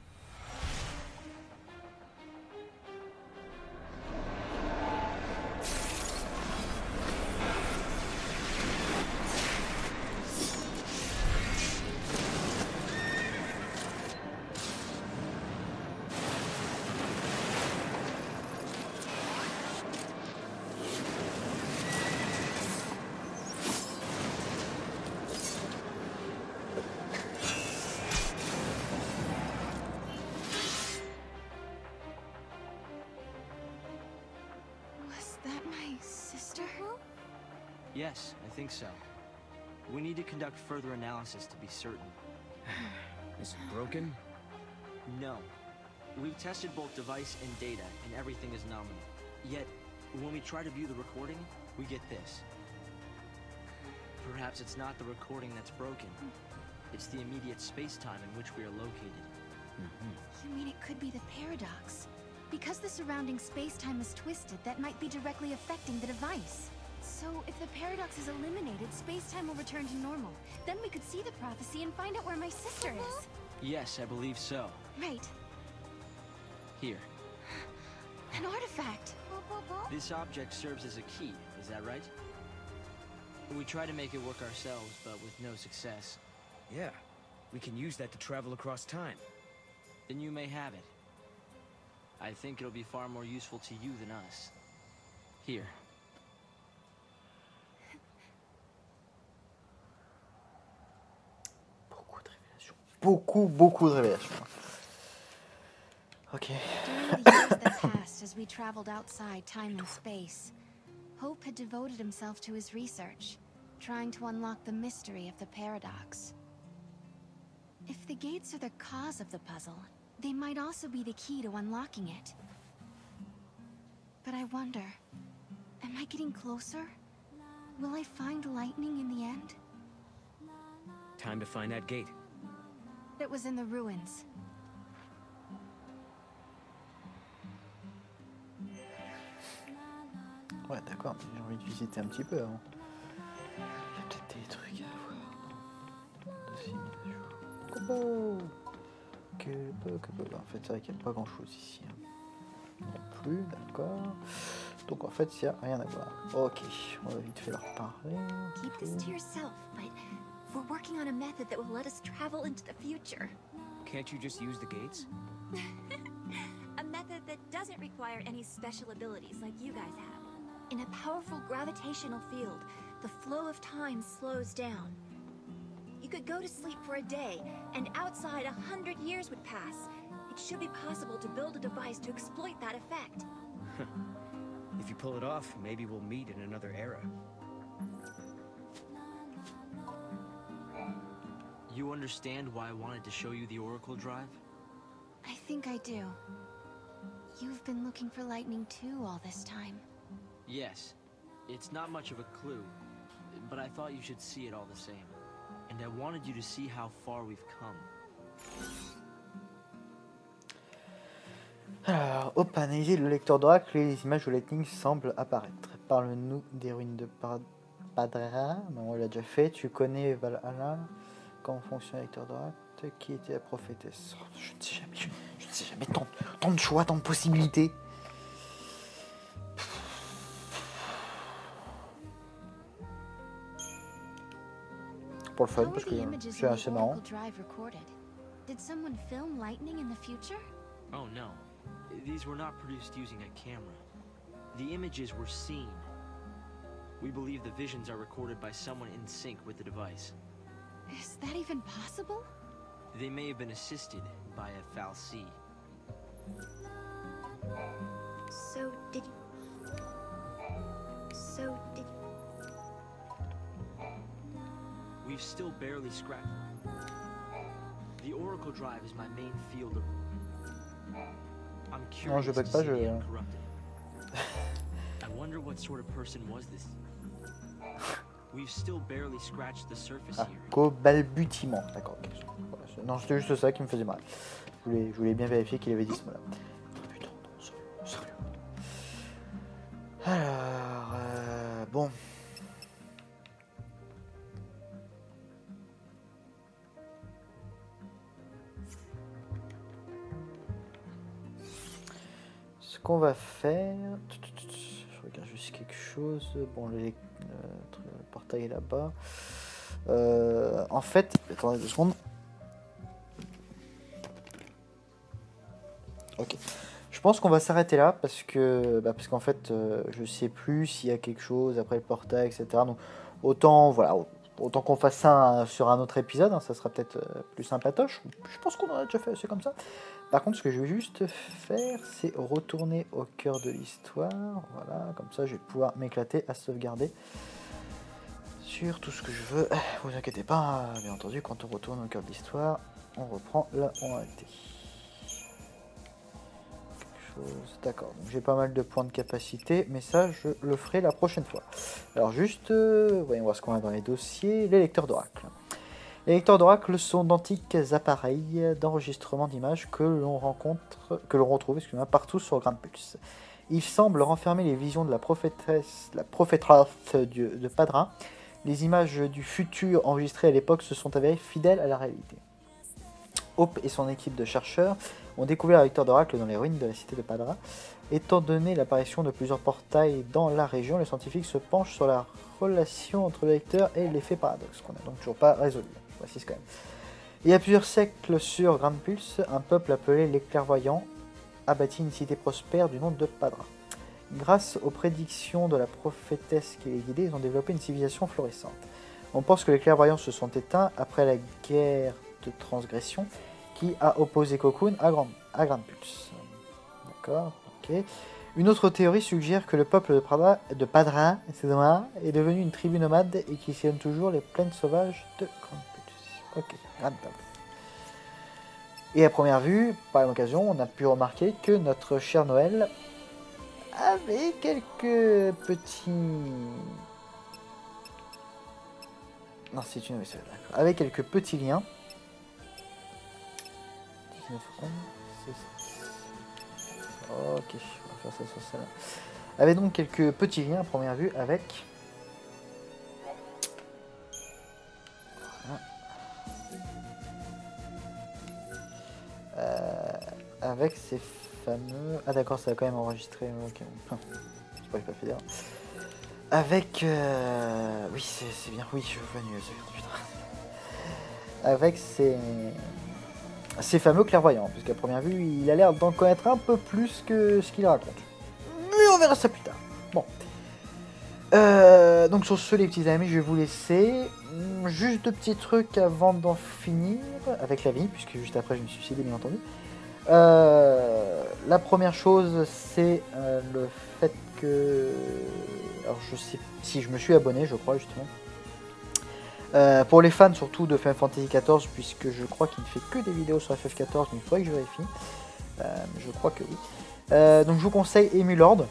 Yes, I think so. We need to conduct further analysis to be certain. Is it broken? No. We've tested both device and data, and everything is nominal. Yet, when we try to view the recording, we get this. Perhaps it's not the recording that's broken. It's the immediate space-time in which we are located. You mean it could be the paradox? Because the surrounding space-time is twisted, that might be directly affecting the device. So, if the paradox is eliminated, space-time will return to normal. Then we could see the prophecy and find out where my sister is. Yes, I believe so. Right. Here. An artifact. This object serves as a key, is that right? We try to make it work ourselves, but with no success. Yeah. We can use that to travel across time. Then you may have it. I think it'll be far more useful to you than us. Here. Beaucoup de révélations. Okay. During the years that passed as we traveled outside time and space, Hope had devoted himself to his research, trying to unlock the mystery of the paradox. If the gates are the cause of the puzzle, they might also be the key to unlocking it. But I wonder, am I getting closer? Will I find lightning in the end? Time to find that gate. That was in the ruins. Ouais, d'accord, mais j'ai envie de visiter un petit peu avant. Il y a peut-être des trucs à voir. Dossier mis à jour. Combo. En fait, c'est vrai qu'il n'y a pas grand-chose ici. Non plus, d'accord. Donc en fait, il n'y a rien à voir. Ok, on va vite fait leur parler. Keep this to yourself, but we're working on a method that will let us travel into the future. Can't you just use the gates? A method that doesn't require any special abilities like you guys have. In a powerful gravitational field, the flow of time slows down. You could go to sleep for a day, and outside 100 years would pass. It should be possible to build a device to exploit that effect. If you pull it off, maybe we'll meet in another era. You understand why I wanted to show you the Oracle Drive? I think I do. You've been looking for lightning too all this time. Yes. It's not much of a clue, but I thought you should see it all the same. And I wanted you to see how far we've come. Alors, hop, analyser le lecteur d'oracle et les images de lightning semblent apparaître. Parle-nous des ruines de Padra. Non, on l'a déjà fait. Tu connais Valhalla? Comment fonctionne le lecteur d'oracle? Qui était la prophétesse? Oh, je ne sais jamais. Je ne sais jamais. Tant de choix, tant de possibilités. Pour le fun, parce que c'est assez marrant. Did someone film lightning in the future? Oh no. These were not produced using a camera. The images were seen. We believe the visions are recorded by someone in sync with the device. Is that even possible? They may have been assisted by a fal'Cie. So did We've still barely scratched. The Oracle Drive is my main field of... I'm curious to see the uncorrupted. I wonder what sort of person was this. We've still barely scratched the surface here. Qu'au balbutiement, d'accord. Okay. Non, c'était juste ça qui me faisait mal. Je voulais bien vérifier qu'il avait dit ce mot-là. Oh, putain, non, sérieux. Alors, bon. Ce qu'on va faire... Je regarde juste quelque chose. Bon, le portail est là-bas. En fait... Attendez 2 secondes. Ok. Je pense qu'on va s'arrêter là parce qu'en fait, je sais plus s'il y a quelque chose après le portail, etc. Donc, autant qu'on fasse ça sur un autre épisode, hein, ça sera peut-être plus sympatoche. Je pense qu'on a déjà fait assez comme ça. Par contre, ce que je vais juste faire, c'est retourner au cœur de l'histoire. Voilà, comme ça, je vais pouvoir m'éclater à sauvegarder sur tout ce que je veux. Vous inquiétez pas, bien entendu, quand on retourne au cœur de l'histoire, on reprend là où on a été. D'accord, donc j'ai pas mal de points de capacité, mais ça je le ferai la prochaine fois. Alors juste, voyons voir ce qu'on a dans les dossiers. Les lecteurs d'oracle. Les lecteurs d'oracle sont d'antiques appareils d'enregistrement d'images que l'on retrouve partout sur Grand Pulse. Ils semblent renfermer les visions de la prophétresse de Padra. Les images du futur enregistrées à l'époque se sont avérées fidèles à la réalité. Hope et son équipe de chercheurs ont découvert un lecteur d'oracle dans les ruines de la cité de Padra. Étant donné l'apparition de plusieurs portails dans la région, les scientifiques se penchent sur la relation entre le lecteur et l'effet paradoxe, qu'on n'a donc toujours pas résolu. Voici quand même. Il y a plusieurs siècles sur Grand Pulse, un peuple appelé les Clairvoyants a bâti une cité prospère du nom de Padra. Grâce aux prédictions de la prophétesse qui les guidait, ils ont développé une civilisation florissante. On pense que les Clairvoyants se sont éteints après la guerre de transgression qui a opposé Cocoon à Grand Pulse. D'accord, ok. Une autre théorie suggère que le peuple de Padra est devenu une tribu nomade et qui sillonne toujours les plaines sauvages de Grand Pulse. Ok, Grand Pulse. Et à première vue, par l'occasion, on a pu remarquer que notre cher Noël avait quelques petits... Non, c'est une... Avec quelques petits liens. Ok, on va faire ça sur celle-là. Avait donc quelques petits liens à première vue avec... Voilà. Avec ces fameux... Ah d'accord, ça a quand même enregistré. Ok, c'est pas fait d'erreur. Avec... Oui, c'est bien. Oui, je vois mieux. Avec ces... ces fameux clairvoyants, parce qu'à première vue, il a l'air d'en connaître un peu plus que ce qu'il raconte. Mais on verra ça plus tard. Bon. Donc sur ce, les petits amis, je vais vous laisser. Juste 2 petits trucs avant d'en finir avec la vie, puisque juste après je me suis suicidé, bien entendu. La première chose, c'est le fait que... Alors je sais si je me suis abonné, je crois, justement. Pour les fans surtout de Final Fantasy XIV, puisque je crois qu'il ne fait que des vidéos sur FF14, mais il faudrait que je vérifie. Je crois que oui. Donc je vous conseille Emulord.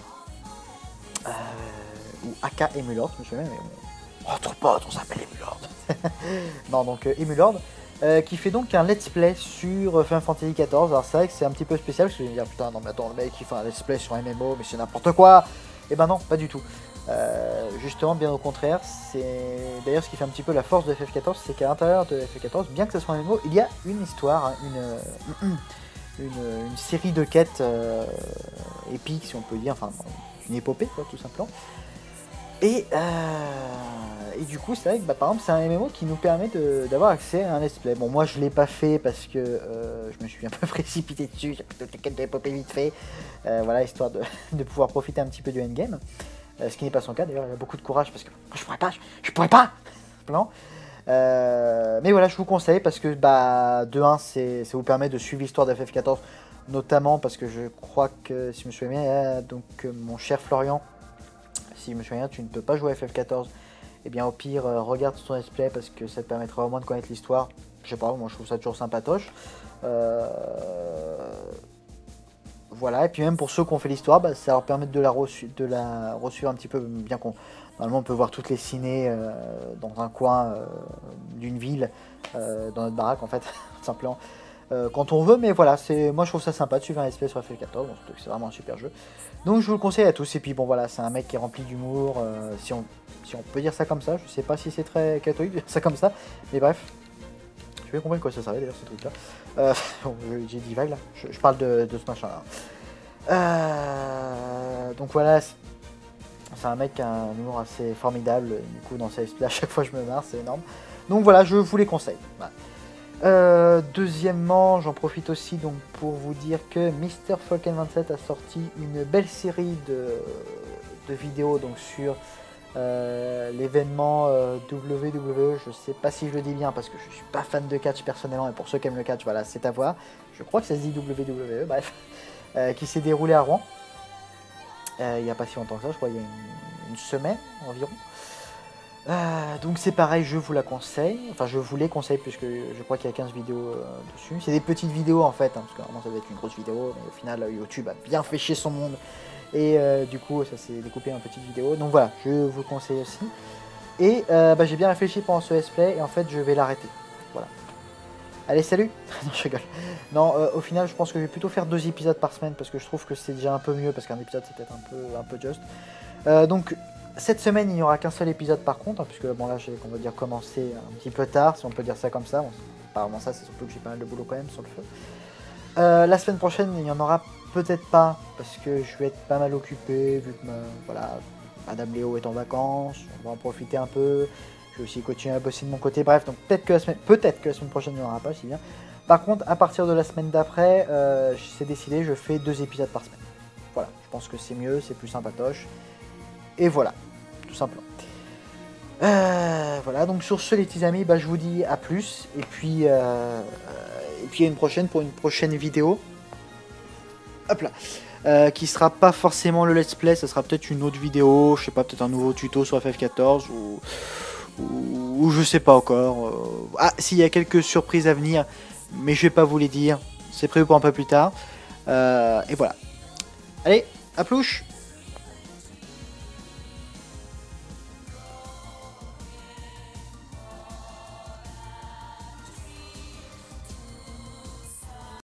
Ou AK Emulord, je me souviens, mais entre potes, on s'appelle Emulord. Non, donc Emulord, qui fait donc un let's play sur Final Fantasy XIV. Alors c'est vrai que c'est un petit peu spécial, parce que je vais me dire, putain, non mais attends, le mec il fait un let's play sur un MMO, mais c'est n'importe quoi. Et ben non, pas du tout. Justement, bien au contraire, c'est d'ailleurs ce qui fait un petit peu la force de FF14, c'est qu'à l'intérieur de FF14, bien que ce soit un MMO, il y a une histoire, hein, une série de quêtes épiques, si on peut dire, enfin une épopée, quoi, tout simplement. Et du coup, c'est vrai que par exemple, c'est un MMO qui nous permet d'avoir accès à un let's play. Bon, moi je l'ai pas fait parce que je me suis un peu précipité dessus, j'ai plutôt des quêtes de l'épopée vite fait, voilà, histoire de pouvoir profiter un petit peu du endgame. Ce qui n'est pas son cas, d'ailleurs, il a beaucoup de courage parce que moi, je pourrais pas, non. Mais voilà, je vous conseille parce que de 1, ça vous permet de suivre l'histoire de FF14, notamment parce que je crois que, si je me souviens bien, donc mon cher Florian, si je me souviens bien, tu ne peux pas jouer à FF14, et bien au pire, regarde son let's play parce que ça te permettra au moins de connaître l'histoire. Je sais pas, moi je trouve ça toujours sympatoche. Voilà, et puis même pour ceux qui ont fait l'histoire, ça leur permet de la resuivre un petit peu, bien qu'on... Normalement on peut voir toutes les ciné dans un coin d'une ville, dans notre baraque en fait, tout simplement, quand on veut, mais voilà, moi je trouve ça sympa de suivre un let's play sur FF14, donc c'est vraiment un super jeu. Donc je vous le conseille à tous, et puis bon voilà, c'est un mec qui est rempli d'humour, si on peut dire ça comme ça, je sais pas si c'est très catholique de dire ça comme ça, mais bref. J'ai bien compris quoi ça servait d'ailleurs ce truc là. Bon, j'ai dit vague là, je parle de ce machin là. Donc voilà, c'est un mec qui a un humour assez formidable, du coup dans ses let's play à chaque fois je me marre, c'est énorme. Donc voilà, je vous les conseille. Voilà. Deuxièmement, j'en profite aussi donc pour vous dire que Mr. Falken27 a sorti une belle série de vidéos donc sur l'événement WWE. Je sais pas si je le dis bien parce que je suis pas fan de catch personnellement, et pour ceux qui aiment le catch, voilà, c'est à voir. Je crois que ça se dit WWE, bref, qui s'est déroulé à Rouen. Il n'y a pas si longtemps que ça, je crois il y a une semaine environ. Donc c'est pareil, je vous la conseille, enfin je vous les conseille puisque je crois qu'il y a 15 vidéos dessus. C'est des petites vidéos en fait, hein, parce que vraiment ça va être une grosse vidéo, mais au final YouTube a bien fait chier son monde. Et du coup ça s'est découpé en petites vidéos, donc voilà, je vous le conseille aussi. Et j'ai bien réfléchi pendant ce let's play, et en fait je vais l'arrêter, voilà. Allez salut. Non je rigole. Non, au final je pense que je vais plutôt faire 2 épisodes par semaine, parce que je trouve que c'est déjà un peu mieux, parce qu'un épisode c'est peut-être un peu juste. Donc cette semaine il n'y aura qu'un seul épisode par contre, hein, puisque bon là j'ai, on va dire, commencé un petit peu tard, si on peut dire ça comme ça. Bon, pas vraiment ça, c'est surtout que j'ai pas mal de boulot quand même sur le feu. La semaine prochaine il n'y en aura peut-être pas, parce que je vais être pas mal occupé, vu que voilà, Madame Léo est en vacances, on va en profiter un peu. Je vais aussi continuer à bosser de mon côté, bref, donc peut-être que la semaine prochaine il n'y en aura pas, si bien. Par contre, à partir de la semaine d'après, c'est décidé, je fais 2 épisodes par semaine. Voilà, je pense que c'est mieux, c'est plus sympatoche. Et voilà, tout simplement. Voilà, donc sur ce les petits amis, je vous dis à plus. Et puis à une prochaine pour une prochaine vidéo. Hop là. Qui sera pas forcément le let's play, ça sera peut-être une autre vidéo, je sais pas, peut-être un nouveau tuto sur FF14 ou je sais pas encore. Ah, s'il y a quelques surprises à venir, mais je vais pas vous les dire, c'est prévu pour un peu plus tard. Et voilà. Allez, à plouche.